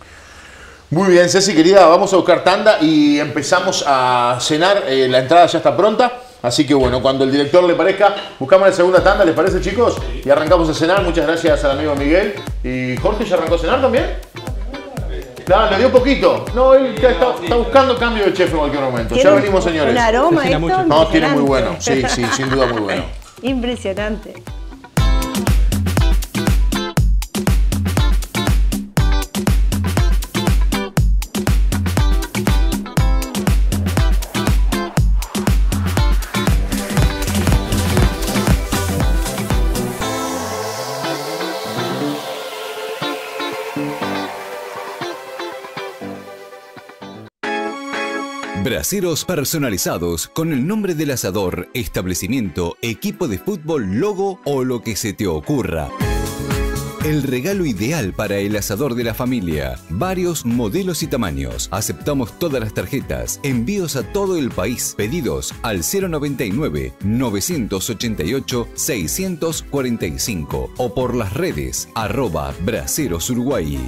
Muy bien, Ceci, querida, vamos a buscar tanda y empezamos a cenar. Eh, la entrada ya está pronta, así que bueno, cuando el director le parezca, buscamos la segunda tanda, ¿les parece, chicos? Y arrancamos a cenar. Muchas gracias al amigo Miguel. ¿Y Jorge ya arrancó a cenar también? Claro, le dio poquito. No, él está, está, está buscando cambio de chef en cualquier momento. Ya venimos, señores. Un aroma esto No, tiene muy bueno. Sí, sí, sin duda muy bueno. Impresionante. Braseros personalizados con el nombre del asador, establecimiento, equipo de fútbol, logo o lo que se te ocurra. El regalo ideal para el asador de la familia. Varios modelos y tamaños. Aceptamos todas las tarjetas. Envíos a todo el país. Pedidos al cero noventa y nueve, novecientos ochenta y ocho, seiscientos cuarenta y cinco o por las redes arroba Braseros Uruguay.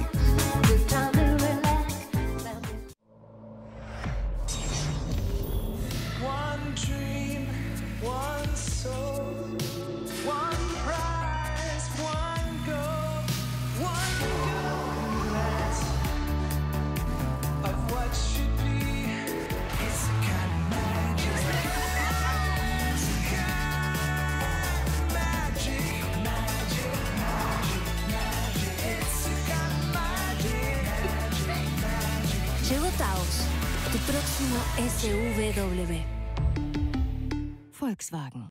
Llegó Taos, tu próximo S U V. Volkswagen.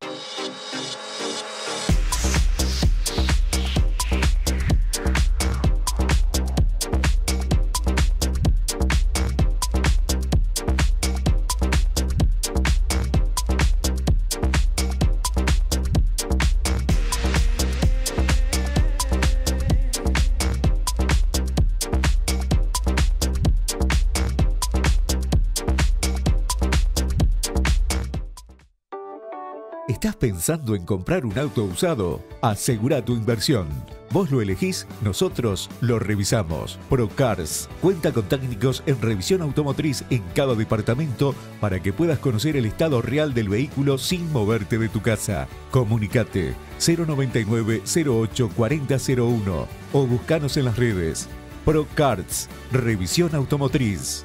¿Estás pensando en comprar un auto usado? Asegura tu inversión. Vos lo elegís, nosotros lo revisamos. Procars cuenta con técnicos en revisión automotriz en cada departamento para que puedas conocer el estado real del vehículo sin moverte de tu casa. Comunicate cero noventa y nueve cero ocho cuarenta cero uno o buscanos en las redes. Procars, revisión automotriz.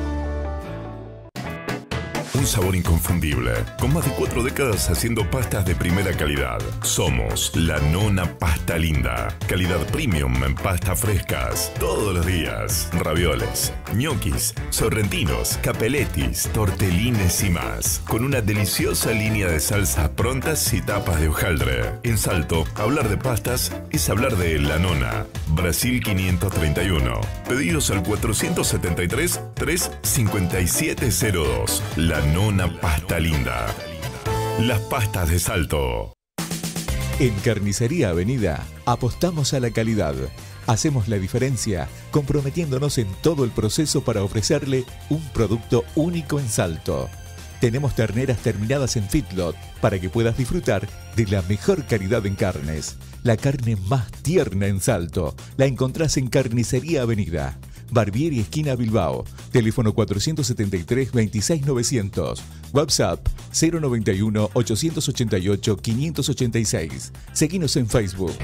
Un sabor inconfundible, con más de cuatro décadas haciendo pastas de primera calidad. Somos La Nona Pasta Linda. Calidad premium en pastas frescas, todos los días. Ravioles, ñoquis, sorrentinos, capelletis, tortelines y más. Con una deliciosa línea de salsas prontas y tapas de hojaldre. En Salto, hablar de pastas es hablar de La Nona. Brasil quinientos treinta y uno. Pedidos al cuatrocientos setenta y tres, trescientos cincuenta y siete cero dos. La Nona Pasta Linda. Las pastas de Salto. En Carnicería Avenida apostamos a la calidad. Hacemos la diferencia comprometiéndonos en todo el proceso para ofrecerle un producto único en Salto. Tenemos terneras terminadas en feedlot para que puedas disfrutar de la mejor calidad en carnes. La carne más tierna en Salto la encontrás en Carnicería Avenida. Barbieri esquina Bilbao. Teléfono cuatrocientos setenta y tres, veintiséis novecientos. WhatsApp cero noventa y uno, ochocientos ochenta y ocho, quinientos ochenta y seis. Seguinos en Facebook.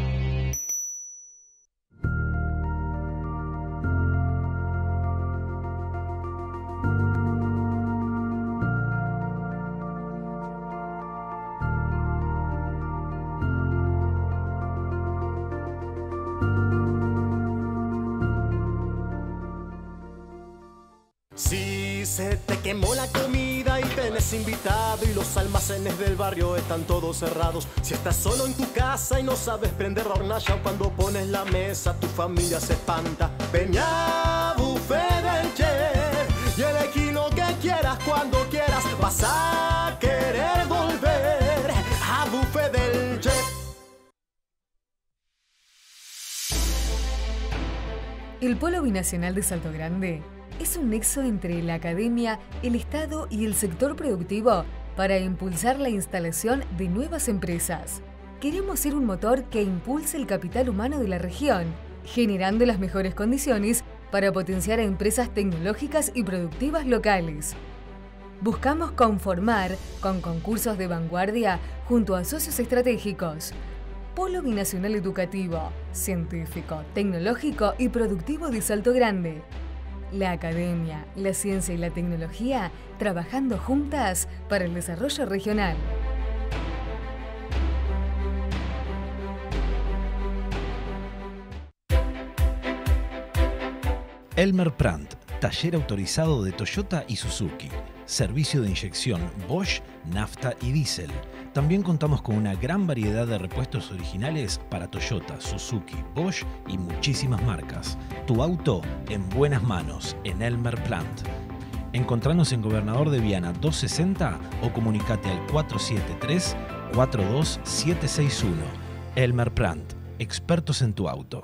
Si se te quemó la comida y tenés invitado y los almacenes del barrio están todos cerrados, si estás solo en tu casa y no sabes prender la hornalla, o cuando pones la mesa tu familia se espanta, Peña Buffet del Chef y elegí lo que quieras cuando quieras, vas a querer volver a Buffet del Chef. El Polo Binacional de Salto Grande es un nexo entre la academia, el Estado y el sector productivo para impulsar la instalación de nuevas empresas. Queremos ser un motor que impulse el capital humano de la región, generando las mejores condiciones para potenciar a empresas tecnológicas y productivas locales. Buscamos conformar con concursos de vanguardia junto a socios estratégicos. Polo Binacional Educativo, Científico, Tecnológico y Productivo de Salto Grande. La academia, la ciencia y la tecnología trabajando juntas para el desarrollo regional. Elmer Plant, taller autorizado de Toyota y Suzuki. Servicio de inyección Bosch, nafta y diésel. También contamos con una gran variedad de repuestos originales para Toyota, Suzuki, Bosch y muchísimas marcas. Tu auto en buenas manos en Elmer Plant. Encontranos en Gobernador de Viana doscientos sesenta o comunicate al cuatro siete tres, cuatro dos siete seis uno. Elmer Plant, expertos en tu auto.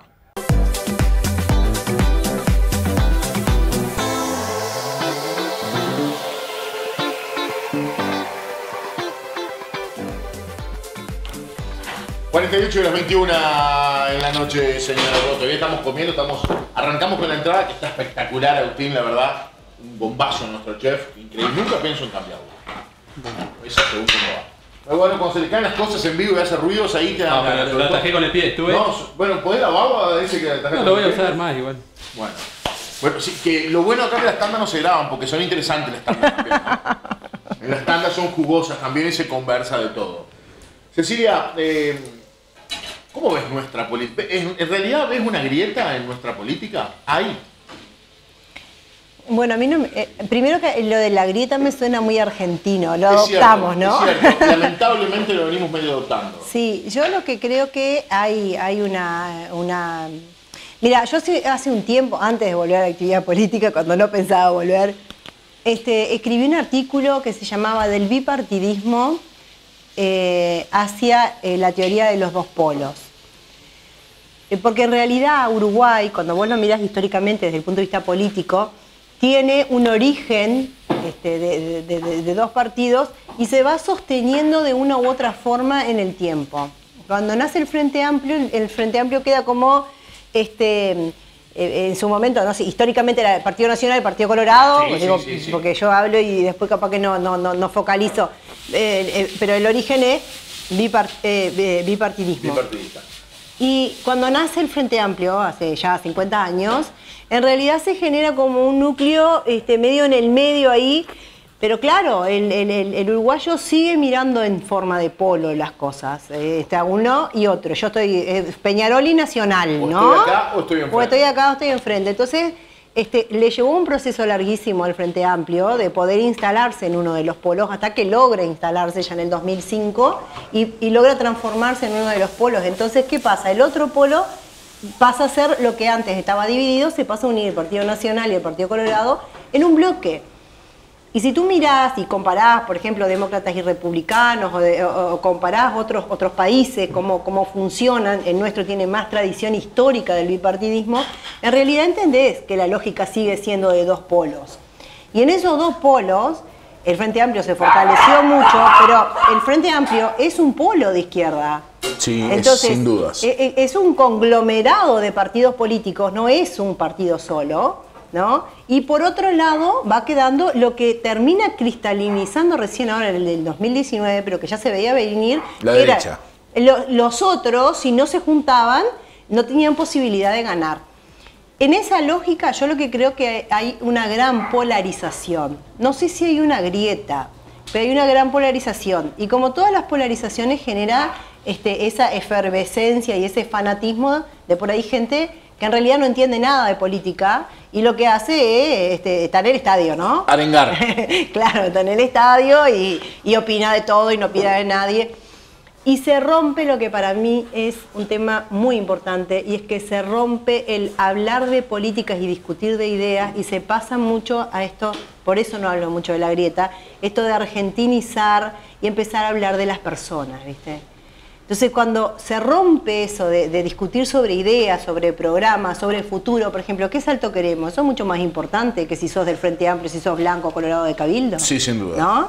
cuarenta y ocho y las veintiuna en la noche, señora Roto. Todavía estamos comiendo, estamos, arrancamos con la entrada que está espectacular, Agustín, la verdad. Un bombazo nuestro chef, increíble. Nunca pienso en cambiarlo. Esa según cómo va. Pero bueno, cuando se le caen las cosas en vivo y hace ruidos, ahí te dan. No, pero lo atajé con el pie, estuve. No, bueno, ¿podés la baba? Ese que no, lo voy a usar más igual. Bueno. Bueno, sí, que lo bueno acá que las tandas no se graban porque son interesantes las tandas también, ¿no? Las tandas son jugosas también y se conversa de todo. Cecilia, eh, ¿cómo ves nuestra política? ¿En realidad ves una grieta en nuestra política? ¿Hay? Bueno, a mí no me, eh, primero que lo de la grieta me suena muy argentino, lo Es cierto, adoptamos, ¿no? Es cierto, lamentablemente lo venimos medio adoptando. Sí, yo lo que creo que hay, hay una, una... Mira, yo hace un tiempo, antes de volver a la actividad política, cuando no pensaba volver, este, escribí un artículo que se llamaba Del bipartidismo eh, hacia eh, la teoría de los dos polos. Eh, porque en realidad Uruguay, cuando vos lo mirás históricamente desde el punto de vista político, tiene un origen este, de, de, de, de dos partidos y se va sosteniendo de una u otra forma en el tiempo. Cuando nace el Frente Amplio, el Frente Amplio queda como, este, en su momento, no sé, históricamente era el Partido Nacional, el Partido Colorado, sí, digo, sí, sí, sí. porque yo hablo y después capaz que no, no, no, no focalizo, eh, eh, pero el origen es bipart, eh, bipartidismo. Bipartidista. Y cuando nace el Frente Amplio, hace ya cincuenta años, en realidad se genera como un núcleo este, medio en el medio ahí, pero claro, el, el, el, el uruguayo sigue mirando en forma de polo las cosas, eh, está uno y otro. Yo estoy eh, Peñarol y Nacional, o ¿no? ¿Estoy acá o estoy enfrente? O estoy acá o estoy enfrente. Entonces, este, le llevó un proceso larguísimo al Frente Amplio de poder instalarse en uno de los polos, hasta que logra instalarse ya en el dos mil cinco y, y logra transformarse en uno de los polos. Entonces, ¿qué pasa? El otro polo pasa a ser lo que antes estaba dividido, se pasa a unir el Partido Nacional y el Partido Colorado en un bloque. Y si tú mirás y comparás, por ejemplo, demócratas y republicanos, o, de, o, o comparás otros, otros países, cómo, cómo funcionan, el nuestro tiene más tradición histórica del bipartidismo, en realidad entendés que la lógica sigue siendo de dos polos. Y en esos dos polos, el Frente Amplio se fortaleció mucho, pero el Frente Amplio es un polo de izquierda. Sí, Entonces, es, sin dudas. Es, es un conglomerado de partidos políticos, no es un partido solo, ¿no? Y por otro lado va quedando lo que termina cristalinizando recién ahora en el dos mil diecinueve, pero que ya se veía venir. La era, derecha. Lo, los otros, si no se juntaban, no tenían posibilidad de ganar. En esa lógica yo lo que creo que hay una gran polarización. No sé si hay una grieta, pero hay una gran polarización. Y como todas las polarizaciones genera este, esa efervescencia y ese fanatismo de por ahí gente que en realidad no entiende nada de política y lo que hace es este, estar en el estadio, ¿no? Arengar. Claro, está en el estadio y, y opina de todo y no opina de nadie. Y se rompe lo que para mí es un tema muy importante, y es que se rompe el hablar de políticas y discutir de ideas, y se pasa mucho a esto, por eso no hablo mucho de la grieta, esto de argentinizar y empezar a hablar de las personas, ¿viste? Entonces, cuando se rompe eso de, de discutir sobre ideas, sobre programas, sobre el futuro, por ejemplo, ¿qué salto queremos? Eso es mucho más importante que si sos del Frente Amplio, si sos blanco, colorado de Cabildo. Sí, sin duda. ¿No?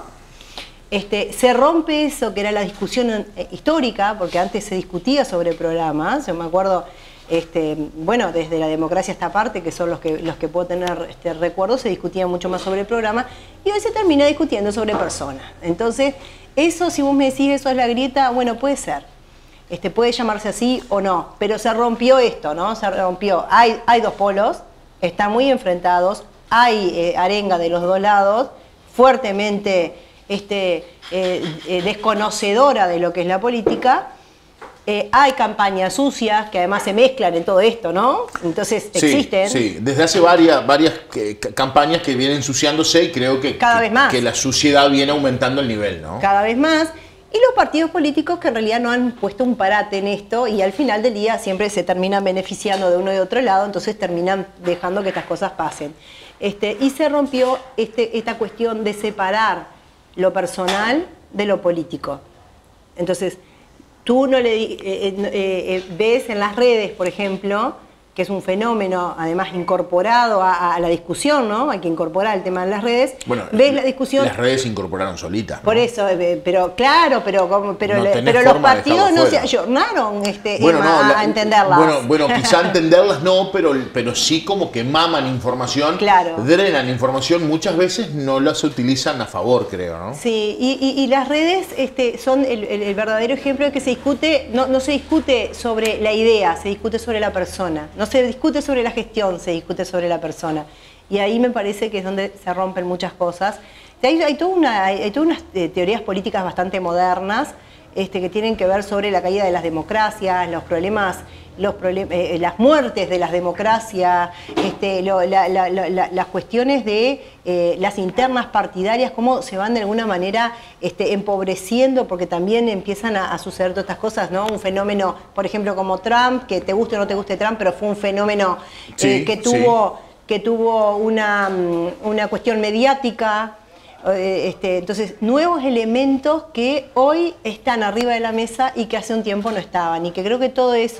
Este, se rompe eso que era la discusión histórica, porque antes se discutía sobre programas. Yo me acuerdo, este, bueno, desde la democracia esta parte, que son los que, los que puedo tener este, recuerdos, se discutía mucho más sobre programas, y hoy se termina discutiendo sobre personas. Entonces, eso, si vos me decís eso es la grieta, bueno, puede ser. Este, puede llamarse así o no, pero se rompió esto, ¿no? Se rompió. Hay, hay dos polos, están muy enfrentados, hay eh, arenga de los dos lados, fuertemente este, eh, eh, desconocedora de lo que es la política. Eh, hay campañas sucias que además se mezclan en todo esto, ¿no? Entonces sí, existen. Sí, desde hace varias, varias eh, campañas que vienen ensuciándose, y creo que, Cada que, vez más. que la suciedad viene aumentando el nivel, ¿no? Cada vez más. Y los partidos políticos que en realidad no han puesto un parate en esto, y al final del día siempre se terminan beneficiando de uno y de otro lado, entonces terminan dejando que estas cosas pasen. Este, y se rompió este, esta cuestión de separar lo personal de lo político. Entonces, tú no le eh, eh, eh, ves en las redes, por ejemplo, que es un fenómeno además incorporado a, a la discusión, ¿no? Hay que incorporar el tema de las redes. Bueno, ves la discusión. Las redes se incorporaron solitas, ¿no? Por eso, eh, pero claro, pero como, pero, No le, tenés pero los forma de partidos dejarlo no se fuera. ayornaron este, Bueno, Emma, no, la- a entenderlas. Bueno, bueno, quizá entenderlas no, pero, pero sí como que maman información, Claro. drenan información, muchas veces no las utilizan a favor, creo, ¿no? Sí, y, y- y las redes este, son el, el- el verdadero ejemplo de que se discute, no, no se discute sobre la idea, se discute sobre la persona. No se discute sobre la gestión, se discute sobre la persona. Y ahí me parece que es donde se rompen muchas cosas. Hay, hay, toda una, hay, hay todas unas eh, teorías políticas bastante modernas este, que tienen que ver sobre la caída de las democracias, los problemas, los problem- eh, las muertes de las democracias, este, lo- la- la- la- la- las cuestiones de eh, las internas partidarias, cómo se van de alguna manera este, empobreciendo, porque también empiezan a, a suceder todas estas cosas, ¿no? Un fenómeno, por ejemplo, como Trump, que te guste o no te guste Trump, pero fue un fenómeno eh, Sí, que tuvo, que tuvo una, mm, una cuestión mediática. Eh, Este, entonces, nuevos elementos que hoy están arriba de la mesa y que hace un tiempo no estaban, y que creo que todo eso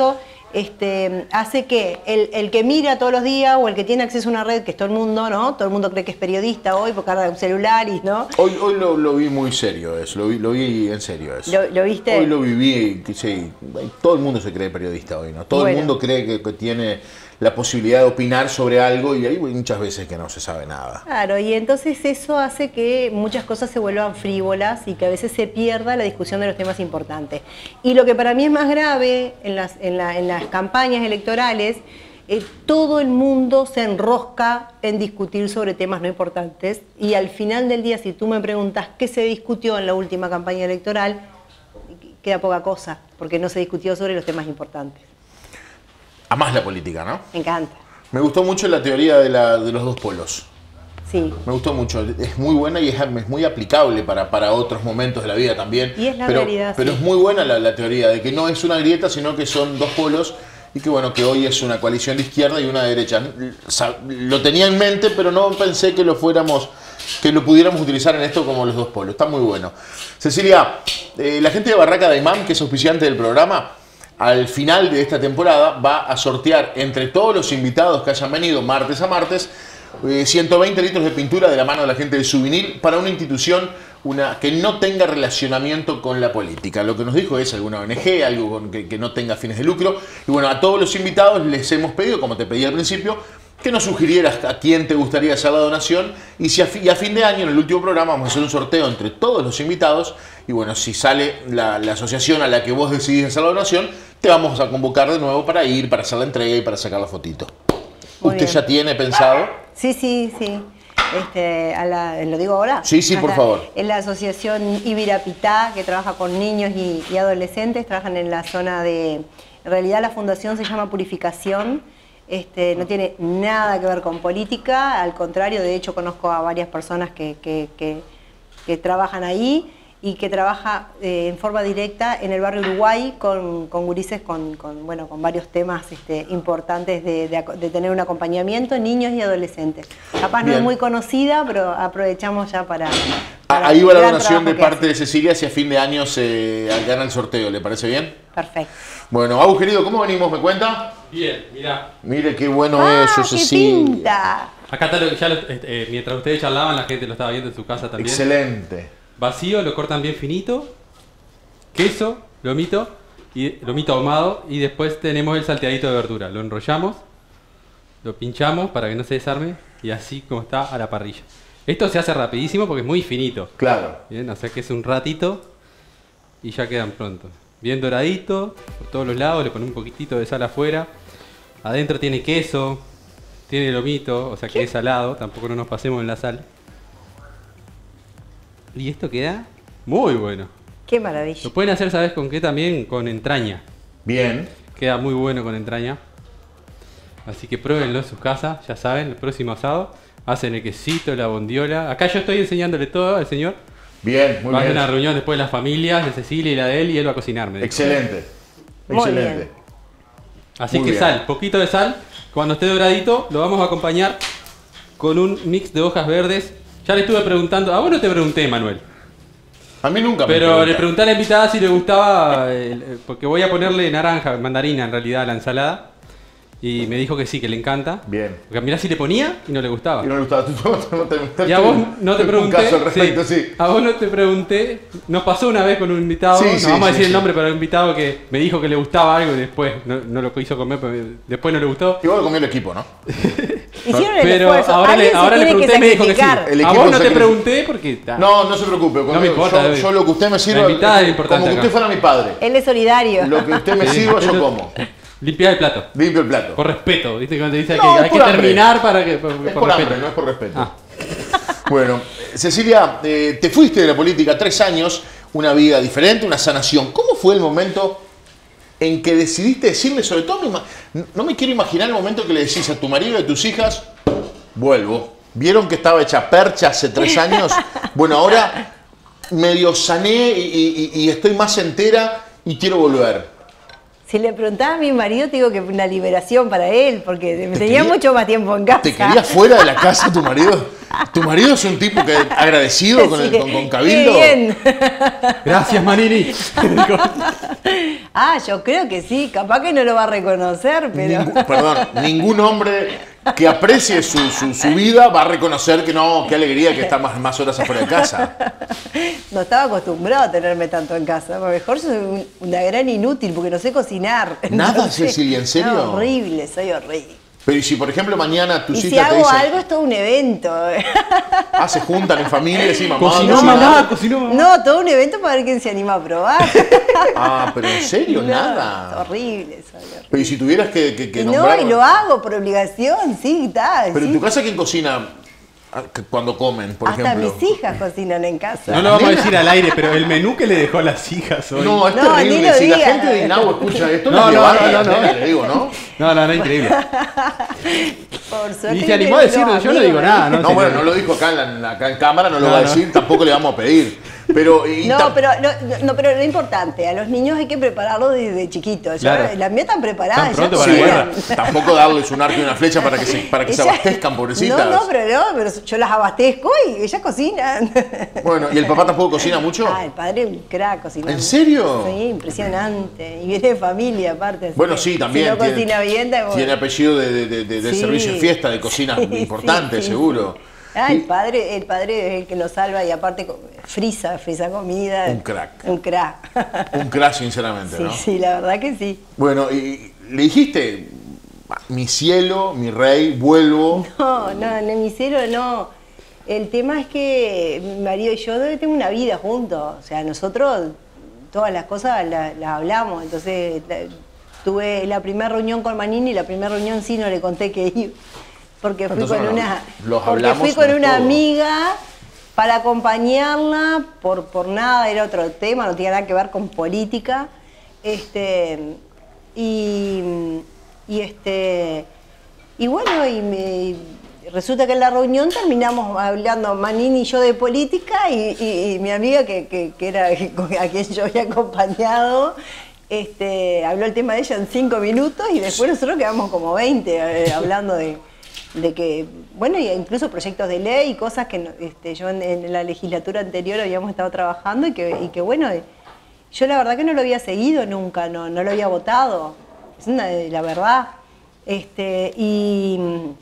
este, hace que el, el que mira todos los días o el que tiene acceso a una red, que es todo el mundo, ¿no? Todo el mundo cree que es periodista hoy porque anda un celular y, ¿no? Hoy, hoy lo, lo vi muy serio eso, lo vi, lo vi en serio eso. ¿Lo, lo viste? Hoy lo viví, sí, todo el mundo se cree periodista hoy, ¿no? Todo Bueno. el mundo cree que, que tiene la posibilidad de opinar sobre algo y hay muchas veces que no se sabe nada. Claro, y entonces eso hace que muchas cosas se vuelvan frívolas y que a veces se pierda la discusión de los temas importantes. Y lo que para mí es más grave en las, en la, en las campañas electorales, eh, todo el mundo se enrosca en discutir sobre temas no importantes y al final del día, si tú me preguntas qué se discutió en la última campaña electoral, queda poca cosa, porque no se discutió sobre los temas importantes. Amás la política, ¿no? Me encanta. Me gustó mucho la teoría de, la, de los dos polos. Sí. Me gustó mucho. Es muy buena y es, es muy aplicable para, para otros momentos de la vida también. Y es la pero, realidad, Pero sí. es muy buena la, la teoría de que no es una grieta, sino que son dos polos y que bueno, que hoy es una coalición de izquierda y una de derecha. Lo tenía en mente, pero no pensé que lo fuéramos, que lo pudiéramos utilizar en esto como los dos polos. Está muy bueno. Cecilia, eh, la gente de Barraca de Imam, que es auspiciante del programa, al final de esta temporada va a sortear entre todos los invitados que hayan venido martes a martes eh, ciento veinte litros de pintura de la mano de la gente de Souvenir para una institución una, que no tenga relacionamiento con la política. Lo que nos dijo es alguna O N G, algo con, que, que no tenga fines de lucro. Y bueno, a todos los invitados les hemos pedido, como te pedí al principio, que nos sugirieras a quién te gustaría hacer la donación y si a, fi, y a fin de año, en el último programa, vamos a hacer un sorteo entre todos los invitados y bueno, si sale la, la asociación a la que vos decidís hacer la donación, te vamos a convocar de nuevo para ir, para hacer la entrega y para sacar la fotito. Muy ¿Usted bien. ya tiene pensado? Sí, sí, sí. Este, a la, ¿lo digo ahora? Sí, sí, por Ajá. favor. Es la asociación Ibirapitá, que trabaja con niños y, y adolescentes, trabajan en la zona de... En realidad la fundación se llama Purificación, este, no tiene nada que ver con política, al contrario, de hecho conozco a varias personas que, que, que, que trabajan ahí y que trabaja eh, en forma directa en el barrio Uruguay con, con gurises con, con, bueno, con varios temas este, importantes de, de, de tener un acompañamiento, niños y adolescentes. Capaz no Bien. es muy conocida, pero aprovechamos ya para... para Ahí va la el gran donación de trabajo que parte de Cecilia si a fin de año se gana el sorteo, ¿le parece bien? hace. Perfecto. Bueno, Agus querido, ¿cómo venimos? ¿Me cuenta? Bien, mirá. Mire qué bueno ¡Ah, eso, qué Cecilia. pinta! Acá está lo que ya lo- eh, eh, mientras ustedes charlaban, la gente lo estaba viendo en su casa también. Excelente. Vacío, lo cortan bien finito. Queso, lomito, y lomito ahumado. Y después tenemos el salteadito de verdura. Lo enrollamos, lo pinchamos para que no se desarme. Y así como está a la parrilla. Esto se hace rapidísimo porque es muy finito. Claro. Bien, o sea que es un ratito y ya quedan prontos. Bien doradito, por todos los lados, le ponen un poquitito de sal afuera. Adentro tiene queso, tiene lomito, o sea que es salado, tampoco no nos pasemos en la sal. Y esto queda muy bueno. Qué maravilla. Lo pueden hacer, ¿sabes con qué también? Con entraña. Bien. Queda muy bueno con entraña. Así que pruébenlo en sus casas, ya saben, el próximo asado. Hacen el quesito, la bondiola. Acá yo estoy enseñándole todo al señor. Bien, muy Va a hacer bien. una reunión después de las familias, de Cecilia y la de él, y él va a cocinar. me dijo. Excelente. Muy Excelente. bien. Así Muy que bien. sal, poquito de sal. Cuando esté doradito, lo vamos a acompañar con un mix de hojas verdes. Ya le estuve preguntando, a vos no te pregunté, Manuel. A mí nunca me Pero preguntan. le pregunté a la invitada si le gustaba, eh, porque voy a ponerle naranja, mandarina en realidad a la ensalada. Y me dijo que sí, que le encanta. Bien. Porque mirá si le ponía y no le gustaba. Y no le gustaba. Tú no te- Y a vos no te un pregunté. caso al respecto, sí. sí. A vos no te pregunté. Nos pasó una vez con un invitado. Sí, no sí, vamos a sí, decir el sí. nombre, pero un invitado que me dijo que le gustaba algo y después no, no lo quiso comer, pero después no le gustó. Igual comió el equipo, ¿no? Hicieron el Pero esfuerzo. ahora le, Alguien se ahora le tiene pregunté y me dijo que sí. sacrificar. El A equipo vos no se te sacrifica. pregunté porque. ta, No, no se preocupe. No me importa, yo, David. yo lo que usted me sirva. La invitada es importante Como que acá. usted fuera mi padre. Él es solidario. Lo que usted me Sí, sirva, yo eso- como. Limpiar el plato. Limpio el plato. Por respeto. ¿Viste? Cuando te dice No, que es hay que por hambre. terminar para que. Por, Es por por respeto. hambre, no es por respeto. Ah. Bueno, Cecilia, eh, te fuiste de la política tres años, una vida diferente, una sanación. ¿Cómo fue el momento en que decidiste decirle, sobre todo, mi ma- no me quiero imaginar el momento que le decís a tu marido y a tus hijas, vuelvo? ¿Vieron que estaba hecha percha hace tres años? Bueno, ahora medio sané y, y- y estoy más entera y quiero volver. Si le preguntaba a mi marido, te digo que fue una liberación para él, porque ¿Te tenía quería- mucho más tiempo en casa. ¿Te quería fuera de la casa tu marido? ¿Tu marido es un tipo que agradecido con, el, Sí, con, con Cabildo? qué bien. Gracias, Manini. Ah, yo creo que sí, capaz que no lo va a reconocer, pero... Ningún- perdón, ningún hombre que aprecie su, su, su vida va a reconocer que no, qué alegría que está más, más horas afuera de casa. No estaba acostumbrado a tenerme tanto en casa. A lo mejor soy un- una gran inútil porque no sé cocinar. Nada, Entonces, Cecilia, ¿en serio? no, horrible, soy horrible. Pero y si, por ejemplo, mañana tus Y si hijas te hago dicen, algo es todo un evento. ah, se juntan en familia y decís, mamá, Cocinó cocina. mamá, cocinó mamá. No, todo un evento para ver quién se anima a probar. Ah, pero en serio, No, nada. es horrible, soy horrible. Pero y si tuvieras que, que, que Y no, nombrar... y lo hago por obligación, sí, está. Pero en sí. tu casa, ¿quién cocina ah, que- cuando comen, por Hasta ejemplo? mis hijas cocinan en casa. No lo vamos a decir al aire, pero el menú que le dejó a las hijas hoy. No, es No, ni terrible. lo Si la digas. gente de Inau escucha esto, No, les no, levanta no, la no, antena, no. le digo, ¿no? No, no, no, increíble. Por suerte Y se que animó a tengo decirlo, yo no amigos, digo ¿eh? nada, ¿no? No, Sí, bueno, no. no lo dijo acá en, la, en la- acá en cámara, no lo No, va a no. decir, tampoco le vamos a pedir. Pero, y No, tam- pero no, no, pero lo importante, a los niños hay que prepararlo desde chiquitos. Ya, Claro. la mía están preparadas. Tan pronto ya para Sí, la cocinan. bueno, tampoco darles un arco y una flecha para que se, para que se Ella- abastezcan, pobrecitas. No, no, pero no, pero yo las abastezco y ellas cocinan. Bueno, ¿y el papá tampoco cocina mucho? Ah, el padre es un crack cocinando. ¿En serio? Sí, impresionante. Y viene de familia aparte. así Bueno, que sí, también. Si no tiene, cocina bien, está bueno. tiene apellido de, de- de- de- de Sí. servicio en fiesta, de cocina Sí, importante, sí, sí, seguro. sí. Ah, el padre, el padre es el que lo salva y aparte co- frisa, frisa comida. Un crack. Un crack. Un crash, sinceramente, Sí, ¿no? sí, la verdad que sí. Bueno, y le dijiste, mi cielo, mi rey, vuelvo. No, no, en mi cielo no. El tema es que mi marido y yo tenemos una vida juntos. O sea, nosotros todas las cosas las, las hablamos. Entonces, la- tuve la primera reunión con Manini y la primera reunión sí no le conté que iba. Porque fui Entonces, con bueno, una, los porque hablamos, fui con no es una todo. amiga para acompañarla, por, por nada, era otro tema, no tenía nada que ver con política. Este, y, y este y bueno, y me, resulta que en la reunión terminamos hablando Manini y yo de política y, y- y mi amiga que, que- que era a quien yo había acompañado, este, habló el tema de ella en cinco minutos y después nosotros quedamos como veinte eh, hablando de, de que, bueno, y incluso proyectos de ley y cosas que no- este, yo en, en la legislatura anterior habíamos estado trabajando y que, y que bueno, eh, yo la verdad que no lo había seguido nunca, no, no lo había votado, es una, la verdad. Este, y,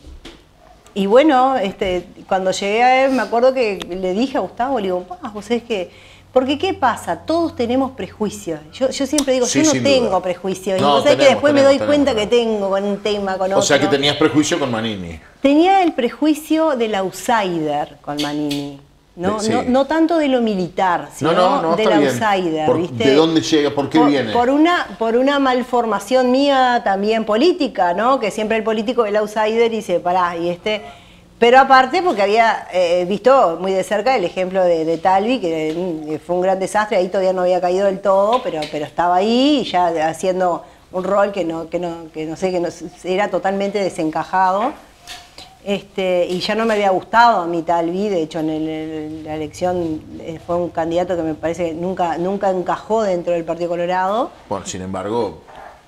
y bueno, este, cuando llegué a él, me acuerdo que le dije a Gustavo, le digo, "Pa, vos sabés que, porque ¿qué pasa? Todos tenemos prejuicios. Yo, yo siempre digo, Sí, yo no sin tengo duda. prejuicios. No, y vos sabés que tenemos, después me tenemos, doy cuenta tenemos. que tengo con un tema, con otro. O sea que tenías prejuicio con Manini. Tenía el prejuicio del outsider con Manini. No, Sí. no, no tanto de lo militar, sino No, no, no, del está bien. outsider, Por- ¿viste? ¿De dónde llega? ¿Por qué por, viene? Por una, por una malformación mía también política, ¿no? Que siempre el político ve el outsider y dice, pará, y este... Pero aparte porque había eh, visto muy de cerca el ejemplo de, de Talvi, que mm, fue un gran desastre, ahí todavía no había caído del todo, pero, pero estaba ahí y ya haciendo un rol que no, que no, que no sé, que no, era totalmente desencajado. Este, y ya no me había gustado a mí Talvi, de hecho en, el- en la elección eh, fue un candidato que me parece que nunca, nunca encajó dentro del Partido Colorado. Bueno, sin embargo,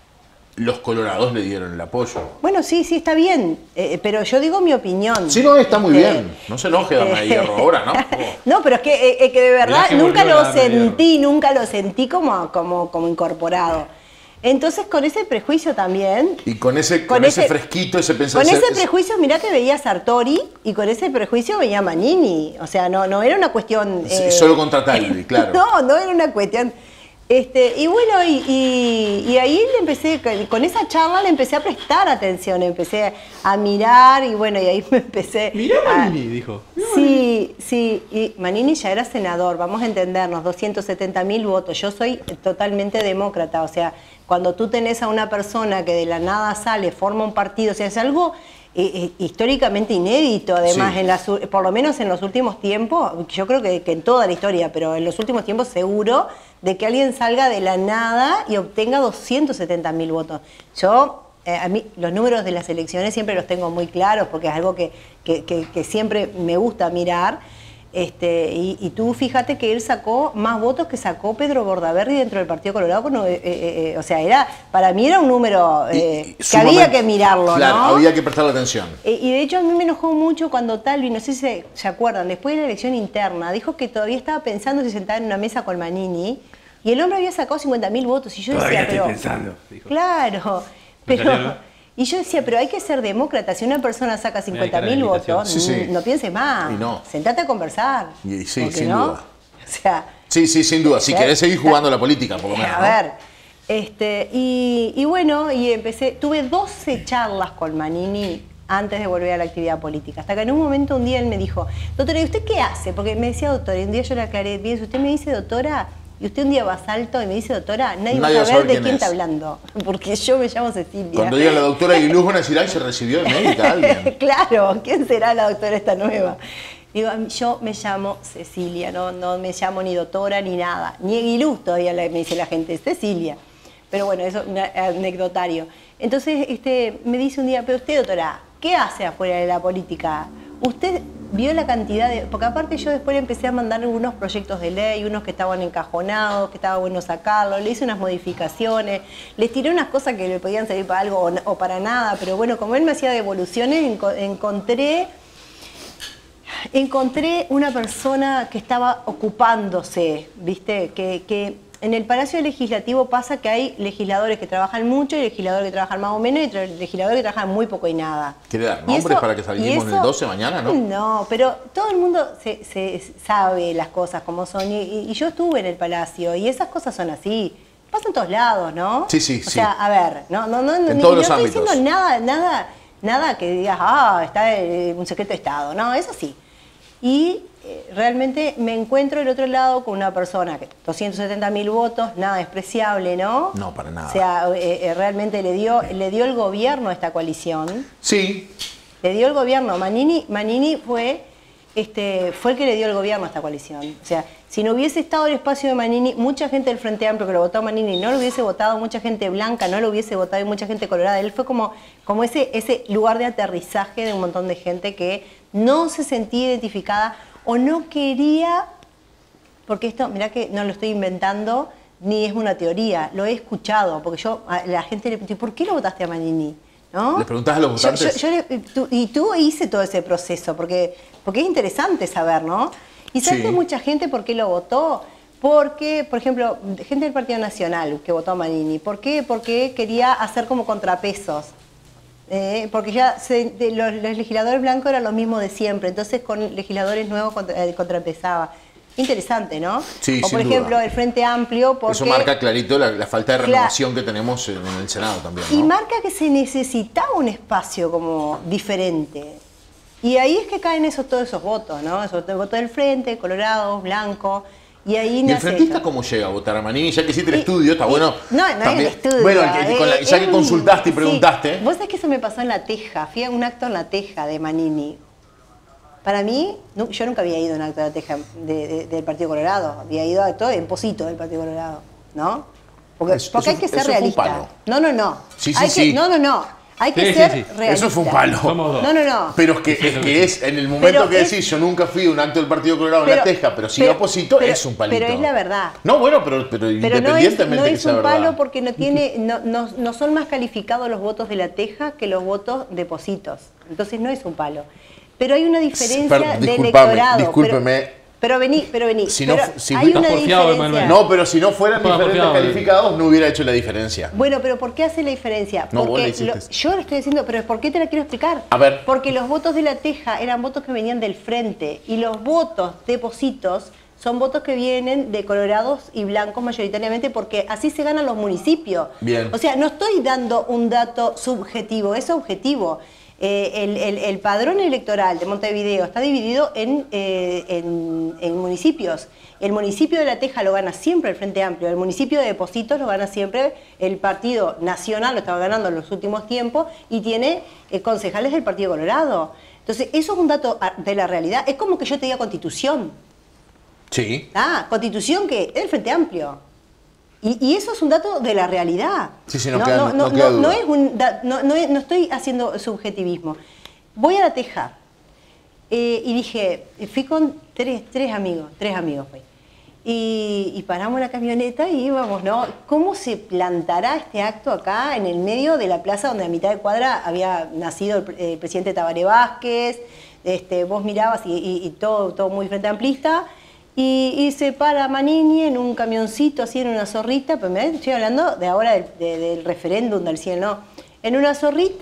los colorados le dieron el apoyo. Bueno, sí, sí, está bien, eh, pero yo digo mi opinión. Sí, no, está muy Este, bien. No se enoje, Dama de Hierro, ahora, ¿no? No, pero es que, eh, eh, que de verdad Mirá que nunca volvió lo la Dama de Hierro. sentí, nunca lo sentí como, como, como incorporado. Entonces con ese prejuicio también, Y con ese, con Con ese, ese- fresquito, ese con pensamiento. ese prejuicio, mirá que veía Sartori y con ese prejuicio veía Manini. O sea, no, no era una cuestión... eh, Solo contra Talvi, claro. No, no era una cuestión... Este, y bueno, y, y- y ahí le empecé, con- con esa charla le empecé a prestar atención, empecé a mirar y bueno, y ahí me empecé... Mirá a- Manini, dijo. Sí, sí, y Manini ya era senador, vamos a entendernos, doscientos setenta mil votos. Yo soy totalmente demócrata, o sea, cuando tú tenés a una persona que de la nada sale, forma un partido, o sea, es algo eh, eh, históricamente inédito, además, Sí. en las u- por lo menos en los últimos tiempos, yo creo que, que en toda la historia, pero en los últimos tiempos seguro, de que alguien salga de la nada y obtenga doscientos setenta mil votos. Yo... Eh, a mí los números de las elecciones siempre los tengo muy claros porque es algo que, que- que- que siempre me gusta mirar. Este, y, y tú fíjate que él sacó más votos que sacó Pedro Bordaberry dentro del Partido Colorado. Con, eh, eh, eh, o sea, era para mí era un número eh, y, y que había que mirarlo, claro, ¿no? había que prestarle atención. Eh, y de hecho a mí me enojó mucho cuando Talvi, no sé si se, se acuerdan, después de la elección interna, dijo que todavía estaba pensando si sentar en una mesa con Manini, y el hombre había sacado cincuenta mil votos. Y yo todavía decía, estoy pero... pensando, dijo. Claro, pero... Y yo decía, pero hay que ser demócrata. Si una persona saca cincuenta mil votos, sí, sí. no piense más. Y no. Sentate a conversar. Y, sí, sin no? duda. O sea, sí, sí, sin duda. Si o sea, querés seguir jugando la política, por lo menos. A ¿no? ver, este, y, y bueno, y empecé, tuve doce charlas con Manini antes de volver a la actividad política. Hasta que en un momento, un día él me dijo, doctora, ¿y usted qué hace? Porque me decía doctora, y un día yo le aclaré, bien, si usted me dice doctora, y usted un día va a Salto y me dice doctora, nadie, nadie va a saber de quién, quién está hablando, porque yo me llamo Cecilia. Cuando diga la doctora Aguiluz van a decir, ay, se recibió de médica alguien. Claro, ¿quién será la doctora esta nueva? Digo, yo me llamo Cecilia, no, no me llamo ni doctora ni nada, ni Aguiluz todavía me dice la gente, Cecilia. Pero bueno, eso es un anecdotario. Entonces este, me dice un día, pero usted doctora, ¿qué hace afuera de la política? Usted vio la cantidad de... Porque aparte yo después le empecé a mandar algunos proyectos de ley, unos que estaban encajonados, que estaba bueno sacarlos, le hice unas modificaciones, les tiré unas cosas que le podían servir para algo o, o para nada, pero bueno, como él me hacía devoluciones, enco encontré... Encontré una persona que estaba ocupándose, ¿viste? Que... que en el Palacio Legislativo pasa que hay legisladores que trabajan mucho y legisladores que trabajan más o menos y legisladores que trabajan muy poco y nada. ¿Quiere dar nombres eso, para que salimos en el doce mañana, no? No, pero todo el mundo se, se sabe las cosas como son y, y yo estuve en el Palacio y esas cosas son así. Pasa en todos lados, ¿no? Sí, sí, o sí. O sea, a ver, no, no, no, en ni, todos no los estoy ámbitos. diciendo nada, nada, nada que digas, ah, está un secreto de Estado. No, eso sí. Y realmente me encuentro del otro lado con una persona que doscientos setenta mil votos, nada despreciable, ¿no? No, para nada. O sea, eh, realmente le dio, le dio el gobierno a esta coalición. Sí. Le dio el gobierno. Manini, Manini fue, este, fue el que le dio el gobierno a esta coalición. O sea, si no hubiese estado el espacio de Manini, mucha gente del Frente Amplio que lo votó a Manini no lo hubiese votado, mucha gente blanca no lo hubiese votado y mucha gente colorada. Él fue como, como ese, ese lugar de aterrizaje de un montón de gente que no se sentía identificada o no quería, porque esto, mirá que no lo estoy inventando, ni es una teoría, lo he escuchado, porque yo a la gente le pregunté, ¿por qué lo votaste a Manini? ¿No? ¿Le preguntás a los votantes? Yo, yo, yo le, tú, y tú hice todo ese proceso, porque, porque es interesante saber, ¿no? Y sabes que mucha gente, ¿por qué lo votó? Porque, por ejemplo, gente del Partido Nacional que votó a Manini, ¿por qué? Porque quería hacer como contrapesos. Eh, porque ya se, de, los, los legisladores blancos eran los mismos de siempre, entonces con legisladores nuevos contra, eh, contrapesaba. Interesante, ¿no? Sí, o por sin ejemplo duda. el Frente Amplio, porque... Eso marca clarito la, la falta de renovación claro. que tenemos en, en el Senado también, ¿no? Y marca que se necesitaba un espacio como diferente. Y ahí es que caen esos, todos esos votos, ¿no? Esos votos del Frente, Colorado, Blanco... Y, ahí ¿Y el frentista cómo llega a votar a Manini? Ya que hiciste el y, estudio, está y, bueno. No, no también, es el estudio. Bueno, que, con la, ya eh, que consultaste y preguntaste. Sí. Vos sabés que eso me pasó en La Teja. Fui a un acto en La Teja de Manini. Para mí, no, yo nunca había ido a un acto de La Teja de, de, del Partido Colorado. Había ido a acto en Posito del Partido Colorado, ¿no? Porque, es, porque eso, hay que ser realista. No, no, no. Sí, sí, hay sí. Que, no, no, no. Hay que sí, ser sí, sí. realista. Eso fue un palo. No, no, no. Pero es que es, es, que es en el momento pero que es, decís, yo nunca fui a un acto del Partido Colorado pero, en La Teja, pero si pero, Posito es un palito. Pero es la verdad. No, bueno, pero, pero, pero independientemente no es, no que es sea un verdad. palo porque no tiene, no, no, no son más calificados los votos de La Teja que los votos de Positos. Entonces no es un palo. Pero hay una diferencia pero, de electorado. Discúlpeme. Pero, Pero vení, pero vení. Si no, pero si hay una porfiado, diferencia. No, pero si no fueran diferentes calificados, no hubiera hecho la diferencia. Bueno, pero ¿por qué hace la diferencia? No, porque vos la lo, yo lo estoy diciendo, pero ¿por qué te la quiero explicar? A ver. Porque los votos de La Teja eran votos que venían del frente y los votos de Positos son votos que vienen de colorados y blancos mayoritariamente porque así se ganan los municipios. Bien. O sea, no estoy dando un dato subjetivo, es objetivo. Eh, el, el, el padrón electoral de Montevideo está dividido en, eh, en, en municipios. El municipio de La Teja lo gana siempre el Frente Amplio, el municipio de Positos lo gana siempre el Partido Nacional, lo estaba ganando en los últimos tiempos, y tiene eh, concejales del Partido Colorado. Entonces, eso es un dato de la realidad. Es como que yo te diga Constitución. Sí. Ah, Constitución que es el Frente Amplio. Y, y eso es un dato de la realidad. Sí, sí, no, no, queda, no, no, no, queda no, duda. no, es un, no, no, no estoy haciendo subjetivismo. Voy a La Teja eh, y dije, fui con tres, tres amigos, tres amigos fue. Y, y paramos la camioneta y íbamos, ¿no? ¿Cómo se plantará este acto acá en el medio de la plaza donde a mitad de cuadra había nacido el, el presidente Tabaré Vázquez? Este, vos mirabas y, y, y todo, todo muy frente amplista. Y, y se para Manini en un camioncito, así en una zorrita, pero me estoy hablando de ahora del, de, del referéndum del cielo, ¿no? En una zorrita,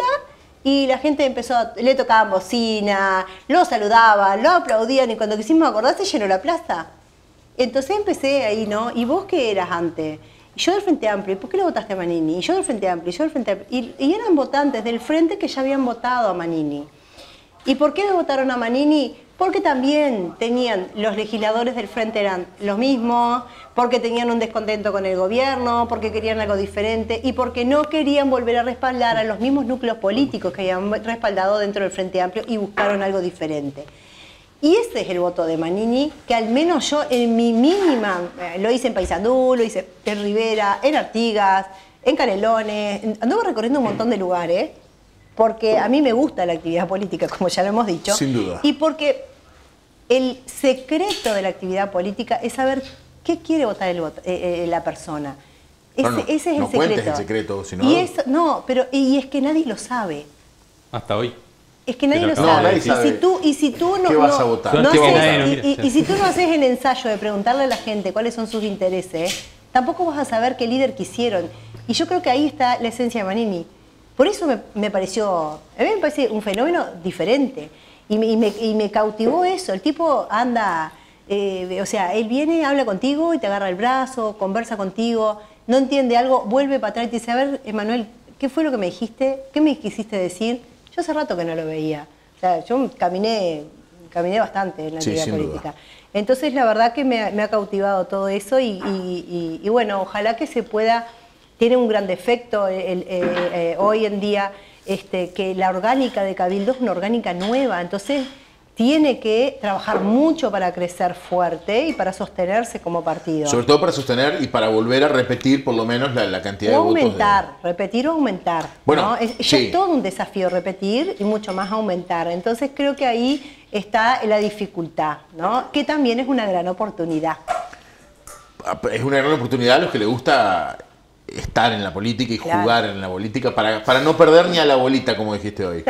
y la gente empezó, a, le tocaban bocina, lo saludaban, lo aplaudían, y cuando quisimos acordar se llenó la plaza. Entonces empecé ahí, ¿no? ¿Y vos qué eras antes? Y yo del Frente Amplio, ¿y por qué le votaste a Manini? Y yo del Frente Amplio, y yo del Frente Amplio. Y, y eran votantes del Frente que ya habían votado a Manini. ¿Y por qué le votaron a Manini? Porque también tenían, los legisladores del Frente eran los mismos, porque tenían un descontento con el gobierno, porque querían algo diferente y porque no querían volver a respaldar a los mismos núcleos políticos que habían respaldado dentro del Frente Amplio y buscaron algo diferente. Y ese es el voto de Manini, que al menos yo en mi mínima, eh, lo hice en Paysandú, lo hice en Rivera, en Artigas, en Canelones, anduve recorriendo un montón de lugares, porque a mí me gusta la actividad política, como ya lo hemos dicho. Sin duda. Y porque el secreto de la actividad política es saber qué quiere votar el voto, eh, eh, la persona. Ese, no, no, ese es no el secreto. cuentes el secreto, sino... Y eso, no, pero y es que nadie lo sabe. Hasta hoy. Es que nadie Pero lo no, sabe. nadie y, sabe. Si tú, y si tú no, ¿Qué vas no- a votar? no Suerte que haces- nadie lo y, mira. y- y si tú no haces el ensayo de preguntarle a la gente cuáles son sus intereses, tampoco vas a saber qué líder quisieron. Y yo creo que ahí está la esencia de Manini. Por eso me, me pareció, a mí me parece un fenómeno diferente. Y me, y me, y me cautivó eso. El tipo anda, eh, o sea, él viene, habla contigo y te agarra el brazo, conversa contigo, no entiende algo, vuelve para atrás y te dice, a ver, Emanuel, ¿qué fue lo que me dijiste? ¿Qué me quisiste decir? Yo hace rato que no lo veía. O sea, yo caminé, caminé bastante en la Sí, actividad sin política. duda. Entonces, la verdad que me, ha- me ha cautivado todo eso y, y- y- y bueno, ojalá que se pueda, tiene un gran defecto el- el- eh, eh, hoy en día, este, que la orgánica de Cabildo es una orgánica nueva, entonces tiene que trabajar mucho para crecer fuerte y para sostenerse como partido. Sobre todo para sostener y para volver a repetir por lo menos la, la cantidad O de votos. de- aumentar, repetir o aumentar. Bueno, ¿no? Es, ya sí. es todo un desafío repetir y mucho más aumentar. Entonces creo que ahí está la dificultad, ¿no? Que también es una gran oportunidad. Es una gran oportunidad a los que les gusta estar en la política y Claro. jugar en la política para, para no perder ni a la bolita, como dijiste hoy.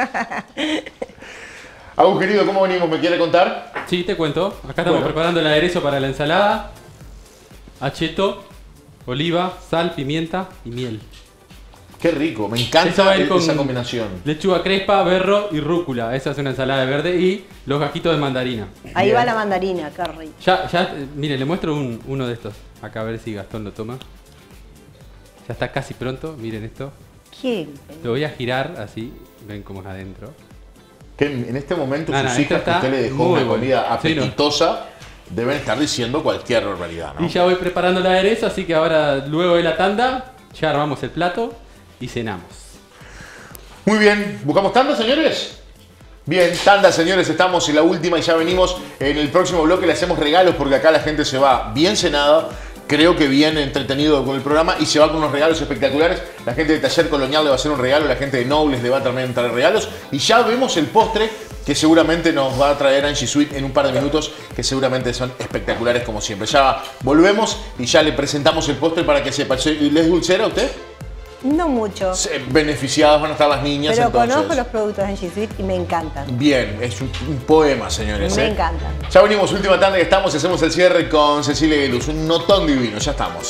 Agus, querido, ¿cómo venimos? ¿Me quiere contar? Sí, te cuento. Acá estamos Bueno. preparando el aderezo para la ensalada. Acheto, oliva, sal, pimienta y miel. Qué rico, me Eso encanta va a ir el- con esa combinación. Lechuga crespa, berro y rúcula. Esa es una ensalada de verde y los gajitos de mandarina. Ahí Bien. va la mandarina, qué rico. Ya, ya, eh, mire, le muestro un- uno de estos. Acá a ver si Gastón lo toma. Ya está casi pronto, miren esto. ¿Quién? Lo voy a girar así, ven cómo es adentro. Que en en este momento No, no, sus esto hijas que está usted le dejó muy una bueno. comida Sí, no. apetitosa deben estar diciendo cualquier barbaridad, ¿no? Y ya voy preparando el aderezo, así que ahora, luego de la tanda, ya armamos el plato y cenamos. Muy bien, ¿buscamos tanda, señores? Bien, tanda, señores, estamos en la última y ya venimos. En el próximo bloque le hacemos regalos porque acá la gente se va bien cenada, creo que bien entretenido con el programa y se va con unos regalos espectaculares. La gente de Taller Colonial le va a hacer un regalo, la gente de Nobles le va a también traer regalos y ya vemos el postre que seguramente nos va a traer Angie Sweet en un par de minutos, que seguramente son espectaculares como siempre. Ya volvemos y ya le presentamos el postre para que sepa. ¿Le es dulcera a usted? No mucho, Se- Beneficiadas van a estar las niñas, pero entonces. conozco los productos de Angie Sweet y me encantan. Bien, es un, un poema, señores. Me ¿eh? encantan. Ya venimos, última tanda que estamos y hacemos el cierre con Cecilia Gueluz. Un notón divino, ya estamos.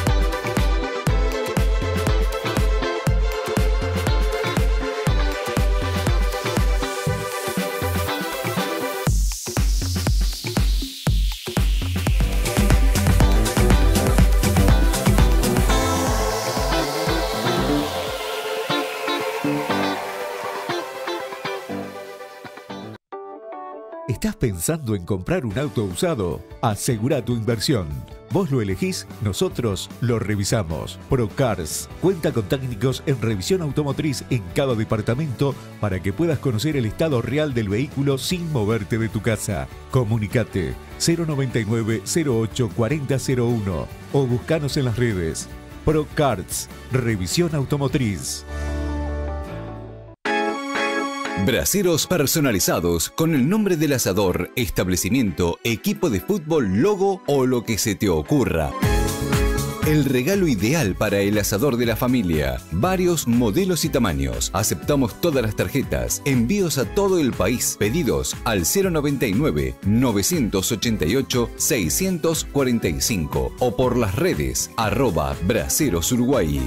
¿Estás pensando en comprar un auto usado? Asegura tu inversión. Vos lo elegís, nosotros lo revisamos. Procars cuenta con técnicos en revisión automotriz en cada departamento para que puedas conocer el estado real del vehículo sin moverte de tu casa. Comunicate cero noventa y nueve cero ocho cuarenta cero uno o buscanos en las redes. Procars, revisión automotriz. Braseros personalizados con el nombre del asador, establecimiento, equipo de fútbol, logo o lo que se te ocurra. El regalo ideal para el asador de la familia. Varios modelos y tamaños. Aceptamos todas las tarjetas. Envíos a todo el país. Pedidos al cero noventa y nueve, novecientos ochenta y ocho, seiscientos cuarenta y cinco o por las redes arroba Braseros Uruguay.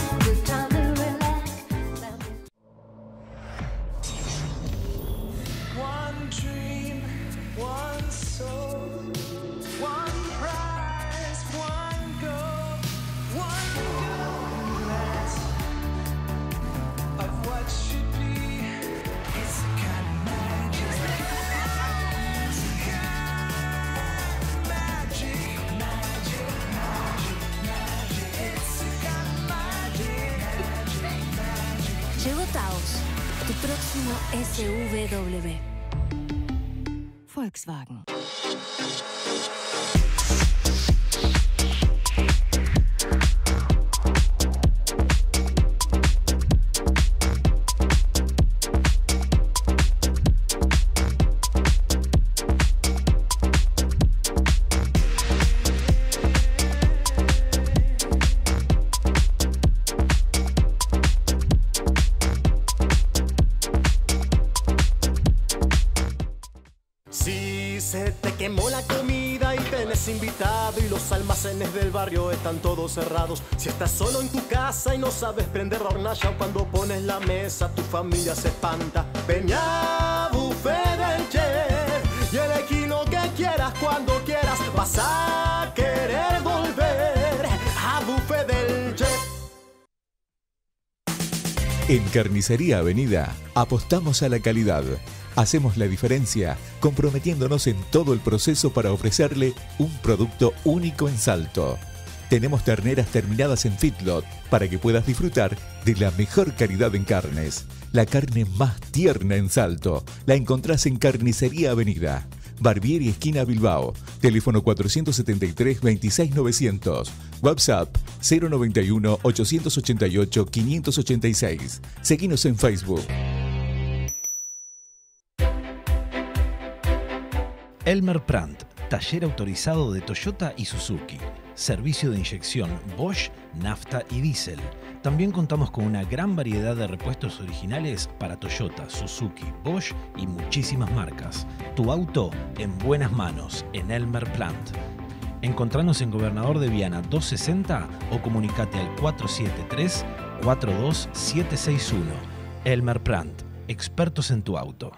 Llegó Taos, tu próximo S U V W. Volkswagen. Se te quemó la comida y tenés invitado y los almacenes del barrio están todos cerrados. Si estás solo en tu casa y no sabes prender la hornalla, cuando pones la mesa tu familia se espanta. Peña Buffet del Chef y elegí lo que quieras cuando quieras. Vas a querer volver a Buffet del Chef. En Carnicería Avenida apostamos a la calidad. Hacemos la diferencia comprometiéndonos en todo el proceso para ofrecerle un producto único en Salto. Tenemos terneras terminadas en feedlot para que puedas disfrutar de la mejor calidad en carnes. La carne más tierna en Salto la encontrás en Carnicería Avenida. Barbieri esquina Bilbao. Teléfono cuatrocientos setenta y tres, veintiséis novecientos. WhatsApp cero noventa y uno, ochocientos ochenta y ocho, quinientos ochenta y seis. Seguinos en Facebook. Elmer Plant, taller autorizado de Toyota y Suzuki. Servicio de inyección Bosch, nafta y diésel. También contamos con una gran variedad de repuestos originales para Toyota, Suzuki, Bosch y muchísimas marcas. Tu auto en buenas manos en Elmer Plant. Encontranos en Gobernador de Viana doscientos sesenta o comunicate al cuatro siete tres, cuatro dos siete seis uno. Elmer Plant, expertos en tu auto.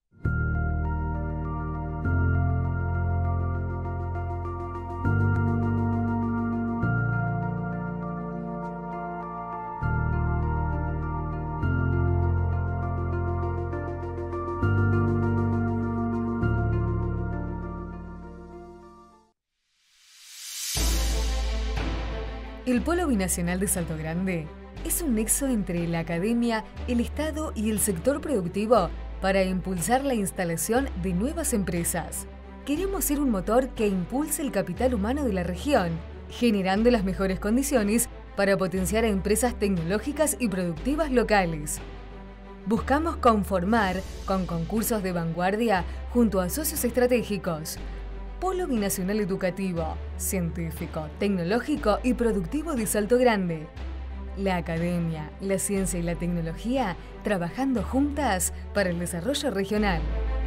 El Polo Binacional de Salto Grande es un nexo entre la academia, el Estado y el sector productivo para impulsar la instalación de nuevas empresas. Queremos ser un motor que impulse el capital humano de la región, generando las mejores condiciones para potenciar a empresas tecnológicas y productivas locales. Buscamos conformar con concursos de vanguardia junto a socios estratégicos. Polo Binacional Educativo, Científico, Tecnológico y Productivo de Salto Grande. La academia, la ciencia y la tecnología trabajando juntas para el desarrollo regional.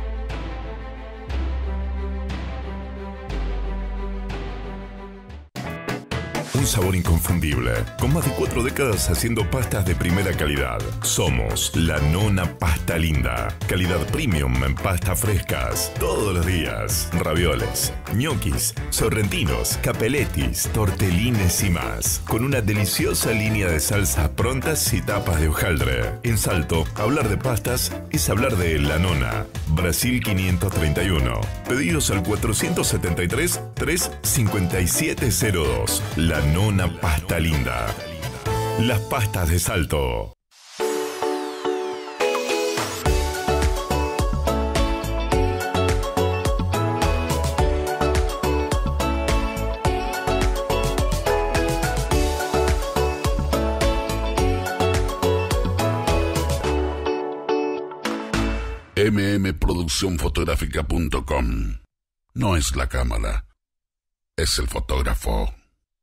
Un sabor inconfundible, con más de cuatro décadas haciendo pastas de primera calidad. Somos la Nona Pasta Linda. Calidad premium en pastas frescas, todos los días. Ravioles, ñoquis, sorrentinos, capelletis, tortelines y más. Con una deliciosa línea de salsas prontas y tapas de hojaldre. En Salto, hablar de pastas es hablar de La Nona. Brasil quinientos treinta y uno. Pedidos al cuatrocientos setenta y tres, trescientos cincuenta y siete cero dos. La Nona Pasta Linda. Las pastas de Salto. eme eme producción fotográfica punto com. No es la cámara, es el fotógrafo.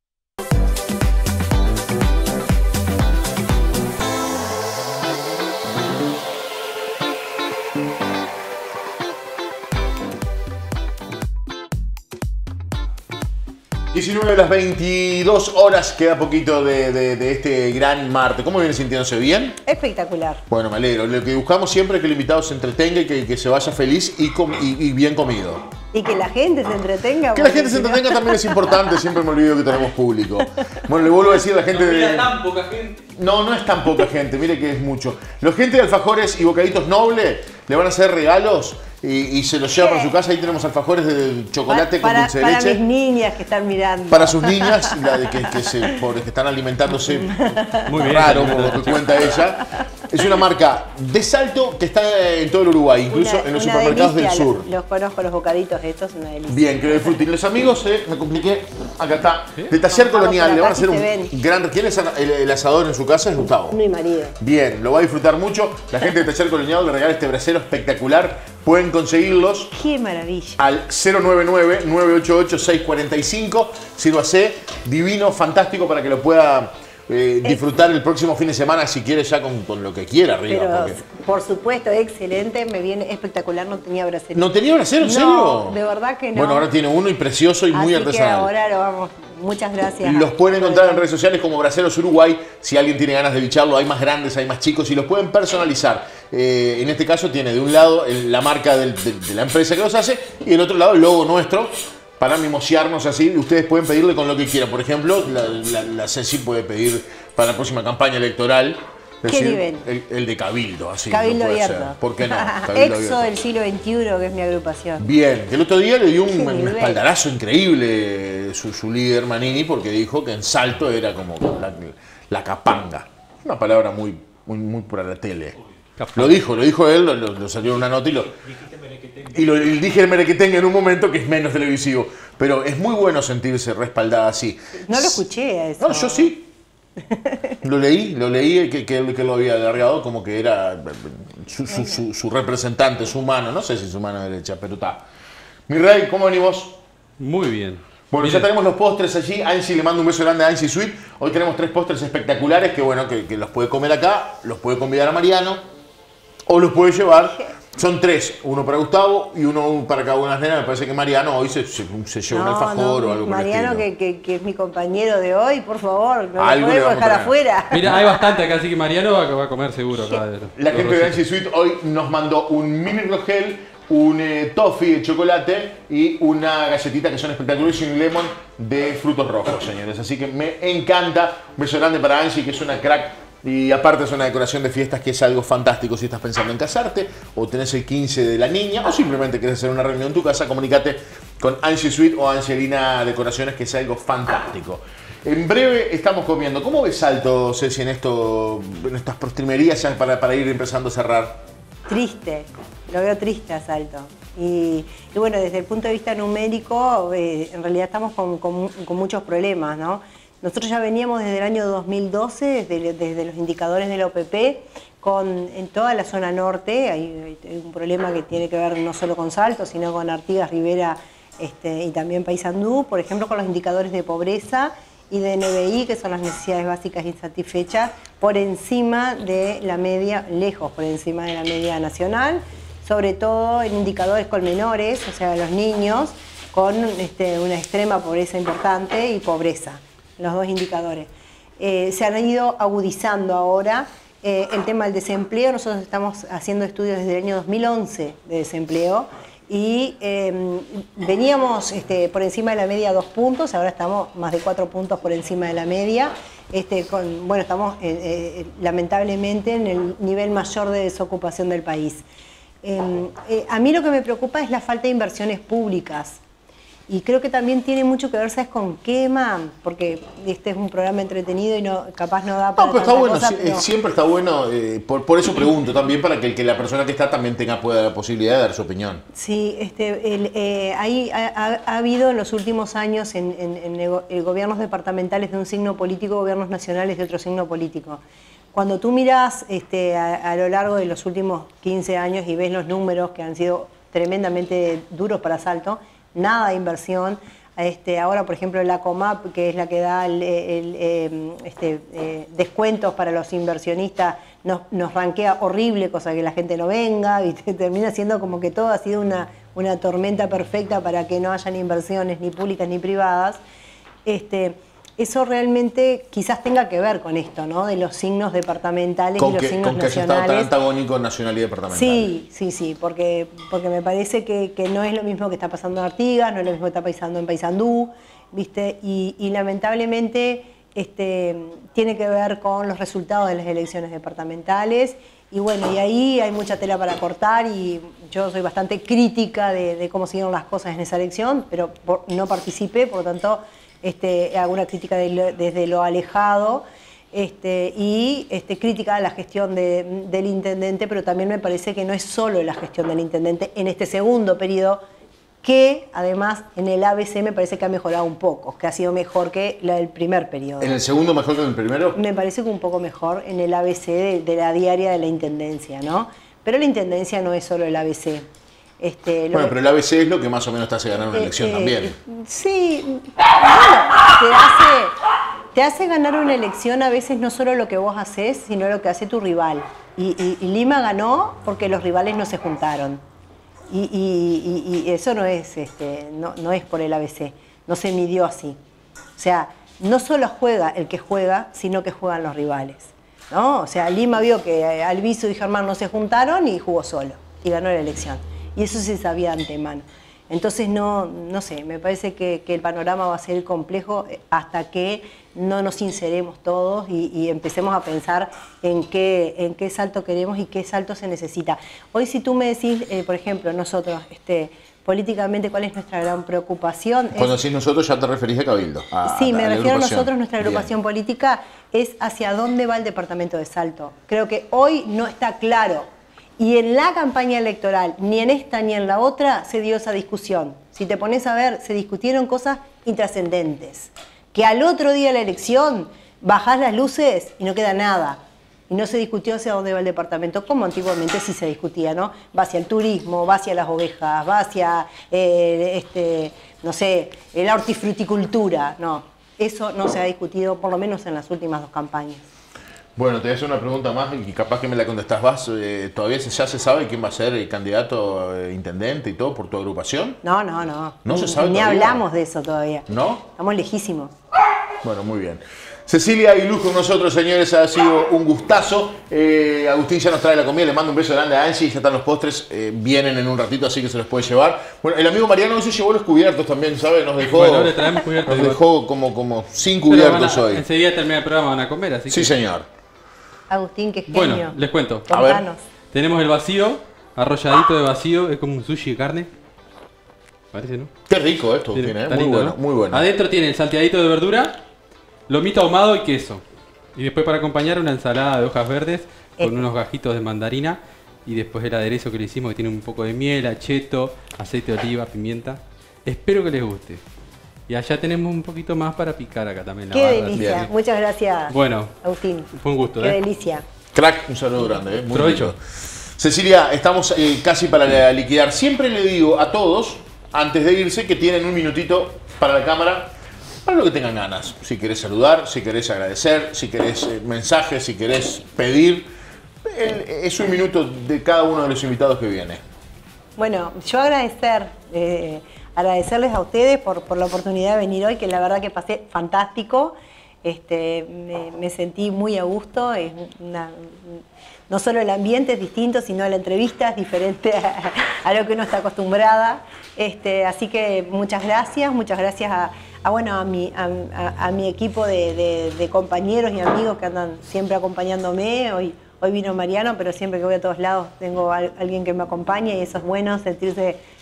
diecinueve de las veintidós horas, queda poquito de, de, de este gran martes. ¿Cómo viene sintiéndose? ¿Bien? Espectacular. Bueno, me alegro. Lo que buscamos siempre es que el invitado se entretenga y que, que se vaya feliz y, com y, y bien comido. Y que la gente se entretenga. Que la gente se entretenga también es importante, siempre me olvido que tenemos público. Bueno, le vuelvo a decir a la gente no, mira, de... tan poca gente. No, no es tan poca gente, mire que es mucho. Los gente de Alfajores y Bocaditos Noble le van a hacer regalos y, y se los lleva para su casa. Ahí tenemos alfajores de chocolate para, con dulce de para leche. Para mis niñas que están mirando. Para sus niñas, la de que, que, se, pobres, que están alimentándose muy bien, raro, por lo que cuenta ella. Es una marca de Salto que está en todo el Uruguay, incluso una, en los una supermercados delicia, del sur. Los, los conozco, los bocaditos estos, una delicia. Bien, que lo disfruten. Los amigos, eh, me compliqué, acá está, de Taller No, Colonial, le van a hacer un ven. gran... ¿Quién es el, el asador en su casa? Es Gustavo. Mi marido. Bien, lo va a disfrutar mucho. La gente de Taller Colonial le regala este brasero espectacular. Pueden conseguirlos. ¡Qué maravilla! Al cero nueve nueve, nueve ocho ocho, seis cuatro cinco. Sírvase, divino, fantástico para que lo pueda eh, disfrutar el próximo fin de semana si quiere ya con, con lo que quiera arriba. Pero, porque... por supuesto, excelente, me viene espectacular, no tenía brasero. ¿No tenía brasero, en no, serio? No, de verdad que no. Bueno, ahora tiene uno y precioso y Así muy que artesanal. ahora lo vamos. Muchas gracias. Los pueden encontrar en redes sociales como Braseros Uruguay. Si alguien tiene ganas de bicharlo, hay más grandes, hay más chicos y los pueden personalizar. Eh, en este caso tiene de un lado el, la marca del, de, de la empresa que los hace y del otro lado el logo nuestro para mimosearnos así. Ustedes pueden pedirle con lo que quieran. Por ejemplo, la, la, la Ceci puede pedir para la próxima campaña electoral. Es ¿Qué decir, nivel? El, el de Cabildo, así. Cabildo no puede Abierto. ser. ¿Por qué no? Cabildo Exo Abierto. del siglo veintiuno, que es mi agrupación. Bien, que el otro día le dio un, Qué un nivel. espaldarazo increíble su, su líder Manini porque dijo que en Salto era como la, la capanga. Una palabra muy, muy, muy para la tele. Lo dijo, lo dijo él, lo, lo, lo salió en una nota y lo... Y lo y dije el merequetengue en un momento que es menos televisivo. Pero es muy bueno sentirse respaldada así. No lo escuché a eso. No, yo sí. Lo leí, lo leí que, que, él, que lo había alargado como que era su, su, su, su representante, su mano. No sé si su mano derecha, pero está. Mi rey, ¿cómo venimos? Muy bien. Bueno, Miren. ya tenemos los postres allí. Angie, le mando un beso grande a Angie Sweet. Hoy tenemos tres postres espectaculares que, bueno, que, que los puede comer acá, los puede convidar a Mariano o los puede llevar. Son tres, uno para Gustavo y uno para cada una de las nenas. Me parece que Mariano hoy se, se, se lleva un alfajor no, o algo por el Mariano, estilo. que, que, que es mi compañero de hoy, por favor, no Algo lo le podemos vamos a dejar poner. afuera. Mira, hay bastante acá, así que Mariano va, va a comer seguro acá. de- La los gente de rositos. Angie Sweet hoy nos mandó un mini rogel, un eh, toffee de chocolate y una galletita que son espectaculares y un lemon de frutos rojos, señores. Así que me encanta. Un beso grande para Angie, que es una crack. Y aparte es una decoración de fiestas que es algo fantástico si estás pensando en casarte o tenés el quince de la niña o simplemente querés hacer una reunión en tu casa, comunícate con Angie Sweet o Angelina Decoraciones, que es algo fantástico. En breve estamos comiendo. ¿Cómo ves Salto, Ceci, en, esto, en estas postrimerías ya para, para ir empezando a cerrar? Triste, lo veo triste a Salto. Y, y bueno, desde el punto de vista numérico, eh, en realidad estamos con, con- con muchos problemas, ¿no? Nosotros ya veníamos desde el año dos mil doce, desde, desde los indicadores del O P P, con, en toda la zona norte, hay, hay un problema que tiene que ver no solo con Salto, sino con Artigas, Rivera este, y también Paysandú, por ejemplo, con los indicadores de pobreza y de N B I, que son las necesidades básicas insatisfechas, por encima de la media, lejos por encima de la media nacional, sobre todo en indicadores con menores, o sea, los niños, con este, una extrema pobreza importante y pobreza, los dos indicadores. Eh, se han ido agudizando ahora eh, el tema del desempleo. Nosotros estamos haciendo estudios desde el año dos mil once de desempleo y eh, veníamos este, por encima de la media dos puntos, ahora estamos más de cuatro puntos por encima de la media. Este, con, bueno, estamos eh, eh, lamentablemente en el nivel mayor de desocupación del país. Eh, eh, a mí lo que me preocupa es la falta de inversiones públicas. Y creo que también tiene mucho que ver, ¿sabes con qué, mam? Porque este es un programa entretenido y no capaz no da para No, pero está tanta bueno, cosa, sí, pero... siempre está bueno, eh, por, por eso pregunto también, para que, que la persona que está también tenga pueda la posibilidad de dar su opinión. Sí, este, el, eh, ahí ha, ha, ha habido en los últimos años en, en, en el, el gobiernos departamentales de un signo político, gobiernos nacionales de otro signo político. Cuando tú miras este, a, a lo largo de los últimos quince años y ves los números que han sido tremendamente duros para Salto, nada de inversión. Este, ahora, por ejemplo, la Comap, que es la que da el, el, el, este, eh, descuentos para los inversionistas, nos, nos rankea horrible, cosa que la gente no venga, y termina siendo como que todo ha sido una, una tormenta perfecta para que no hayan inversiones ni públicas ni privadas. Este, eso realmente quizás tenga que ver con esto, ¿no? De los signos departamentales Con y los que, signos con que haya nacionales. estado tan antagónico nacional y departamental. Sí, sí, sí, porque, porque me parece que, que no es lo mismo que está pasando en Artigas, no es lo mismo que está pasando en Paysandú, ¿viste? Y, y lamentablemente este, tiene que ver con los resultados de las elecciones departamentales. Y bueno, y ahí hay mucha tela para cortar y yo soy bastante crítica de, de cómo siguieron las cosas en esa elección, pero por, no participé, por lo tanto este, hago una crítica de lo, desde lo alejado. Este, y este, crítica a la gestión de, del intendente, pero también me parece que no es solo la gestión del intendente en este segundo periodo, que además en el A B C me parece que ha mejorado un poco, que ha sido mejor que la del primer periodo. ¿En el segundo mejor que en el primero? Me parece que un poco mejor en el A B C de, de la diaria de la intendencia, ¿no? Pero la intendencia no es solo el A B C. Este, bueno, pero el A B C es lo que más o menos te hace ganar una eh, elección eh, también. Sí, bueno, te hace, te hace ganar una elección a veces no solo lo que vos haces, sino lo que hace tu rival. Y, y, y Lima ganó porque los rivales no se juntaron. Y, y, y, y eso no es, este, no, no es por el A B C, no se midió así. O sea, no solo juega el que juega, sino que juegan los rivales, ¿no? O sea, Lima vio que Alviso y Germán no se juntaron y jugó solo y ganó la elección. Y eso se sabía de antemano. Entonces, no, no sé, me parece que, que el panorama va a ser complejo hasta que no nos sinceremos todos y, y empecemos a pensar en qué, en qué salto queremos y qué salto se necesita. Hoy, si tú me decís, eh, por ejemplo, nosotros, este, políticamente, ¿cuál es nuestra gran preocupación? Cuando es, decís nosotros, ya te referís a Cabildo. A, sí, a, me a refiero a agrupación. nosotros, nuestra agrupación Bien. política es hacia dónde va el departamento de Salto. Creo que hoy no está claro. Y en la campaña electoral, ni en esta ni en la otra, se dio esa discusión. Si te pones a ver, se discutieron cosas intrascendentes. Que al otro día de la elección bajás las luces y no queda nada. Y no se discutió hacia dónde va el departamento, como antiguamente sí se discutía, ¿no? Va hacia el turismo, va hacia las ovejas, va hacia, eh, este, no sé, la hortifruticultura. No, eso no se ha discutido, por lo menos en las últimas dos campañas. Bueno, te voy a hacer una pregunta más y capaz que me la contestás vas. Eh, ¿Todavía se, ya se sabe quién va a ser el candidato eh, intendente y todo por tu agrupación? No, no, no. ¿No ni, se sabe Ni todavía? hablamos de eso todavía. ¿No? Estamos lejísimos. Bueno, muy bien. Cecilia Aguiluz con nosotros, señores, ha sido un gustazo. Eh, Agustín ya nos trae la comida, le mando un beso grande a Angie, ya están los postres, eh, vienen en un ratito, así que se los puede llevar. Bueno, el amigo Mariano no se llevó los cubiertos también, ¿sabes? Nos dejó, Bueno, le traemos cubiertos. nos dejó como, como sin cubiertos Pero van a- hoy. Enseguida termina el programa, van a comer, así Sí, que... señor. Agustín, qué genio. Bueno, les cuento. A ver. Contanos. Tenemos el vacío, arrolladito de vacío, es como un sushi de carne. Parece, ¿no? Qué rico esto Tiene- tiene, ¿eh? está Muy lindo, bueno, ¿no? muy bueno. Adentro tiene el salteadito de verdura, lomito ahumado y queso. Y después para acompañar una ensalada de hojas verdes con Eh. unos gajitos de mandarina. Y después el aderezo que le hicimos que tiene un poco de miel, acheto, aceite de oliva, pimienta. Espero que les guste. Y allá tenemos un poquito más para picar acá también. La Qué barra, delicia. así que- Muchas gracias, Bueno, Agustín. fue un gusto, Qué ¿eh? delicia. Crack, un saludo grande, ¿eh? Muy Provecho. rico. Cecilia, estamos eh, casi para liquidar. Siempre le digo a todos, antes de irse, que tienen un minutito para la cámara, para lo que tengan ganas. Si querés saludar, si querés agradecer, si querés eh, mensajes, si querés pedir. El- es un minuto de cada uno de los invitados que viene. Bueno, yo agradecer, eh, agradecerles a ustedes por, por la oportunidad de venir hoy, que la verdad que pasé fantástico. Este, me, me sentí muy a gusto. Es una, no solo el ambiente es distinto, sino la entrevista es diferente a, a lo que uno está acostumbrada. Este, así que muchas gracias, muchas gracias a, a, bueno, a, mi, a, a- a mi equipo de, de- de compañeros y amigos que andan siempre acompañándome. Hoy, hoy vino Mariano, pero siempre que voy a todos lados tengo a alguien que me acompaña y eso es bueno, sentirse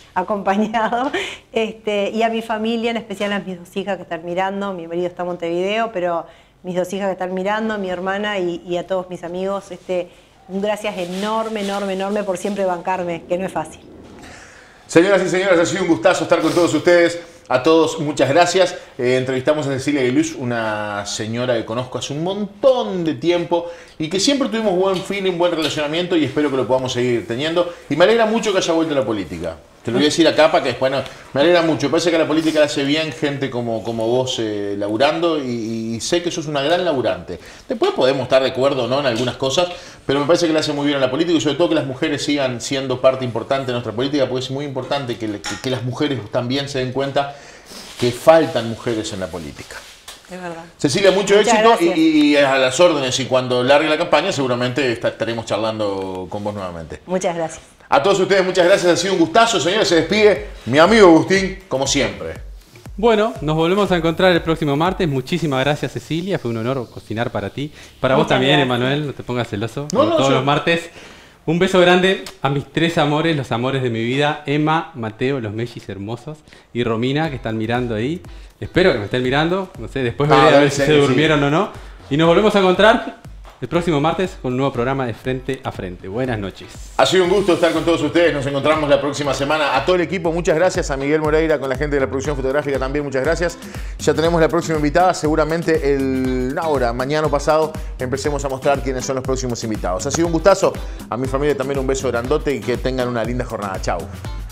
acompañado. Este, y a mi familia, en especial a mis dos hijas que están mirando. Mi marido está en Montevideo, pero mis dos hijas que están mirando, mi hermana y, y a todos mis amigos. Este, un gracias enorme, enorme, enorme por siempre bancarme, que no es fácil. Señoras y señores, ha sido un gustazo estar con todos ustedes. A todos, muchas gracias. Eh, entrevistamos a Cecilia Aguiluz, una señora que conozco hace un montón de tiempo y que siempre tuvimos buen feeling, buen relacionamiento y espero que lo podamos seguir teniendo. Y me alegra mucho que haya vuelto a la política. Te lo voy a decir acá para que después no... Me alegra mucho. Parece que a la política le hace bien gente como, como vos eh, laburando y, y sé que sos una gran laburante. Después podemos estar de acuerdo o no en algunas cosas, pero me parece que le hace muy bien a la política y sobre todo que las mujeres sigan siendo parte importante de nuestra política, porque es muy importante que, que, que las mujeres también se den cuenta que faltan mujeres en la política. Es verdad. Cecilia, mucho Muchas éxito y, gracias. y a las órdenes. Y cuando largue la campaña seguramente estaremos charlando con vos nuevamente. Muchas gracias. A todos ustedes, muchas gracias. Ha sido un gustazo. Señores, se despide mi amigo Agustín, como siempre. Bueno, nos volvemos a encontrar el próximo martes. Muchísimas gracias, Cecilia. Fue un honor cocinar para ti. Para Muchas vos también, gracias. Emanuel. No te pongas celoso. No, como no, todos yo- los martes. Un beso grande a mis tres amores, los amores de mi vida. Emma, Mateo, los mellis hermosos. Y Romina, que están mirando ahí. Espero que me estén mirando. No sé, después Ah, veré a debe ver si ser se que sí. durmieron o no. Y nos volvemos a encontrar el próximo martes con un nuevo programa de Frente a Frente. Buenas noches. Ha sido un gusto estar con todos ustedes. Nos encontramos la próxima semana. A todo el equipo, muchas gracias. A Miguel Moreira, con la gente de la producción fotográfica también, muchas gracias. Ya tenemos la próxima invitada. Seguramente el ahora, mañana o pasado, empecemos a mostrar quiénes son los próximos invitados. Ha sido un gustazo. A mi familia también un beso grandote y que tengan una linda jornada. Chau.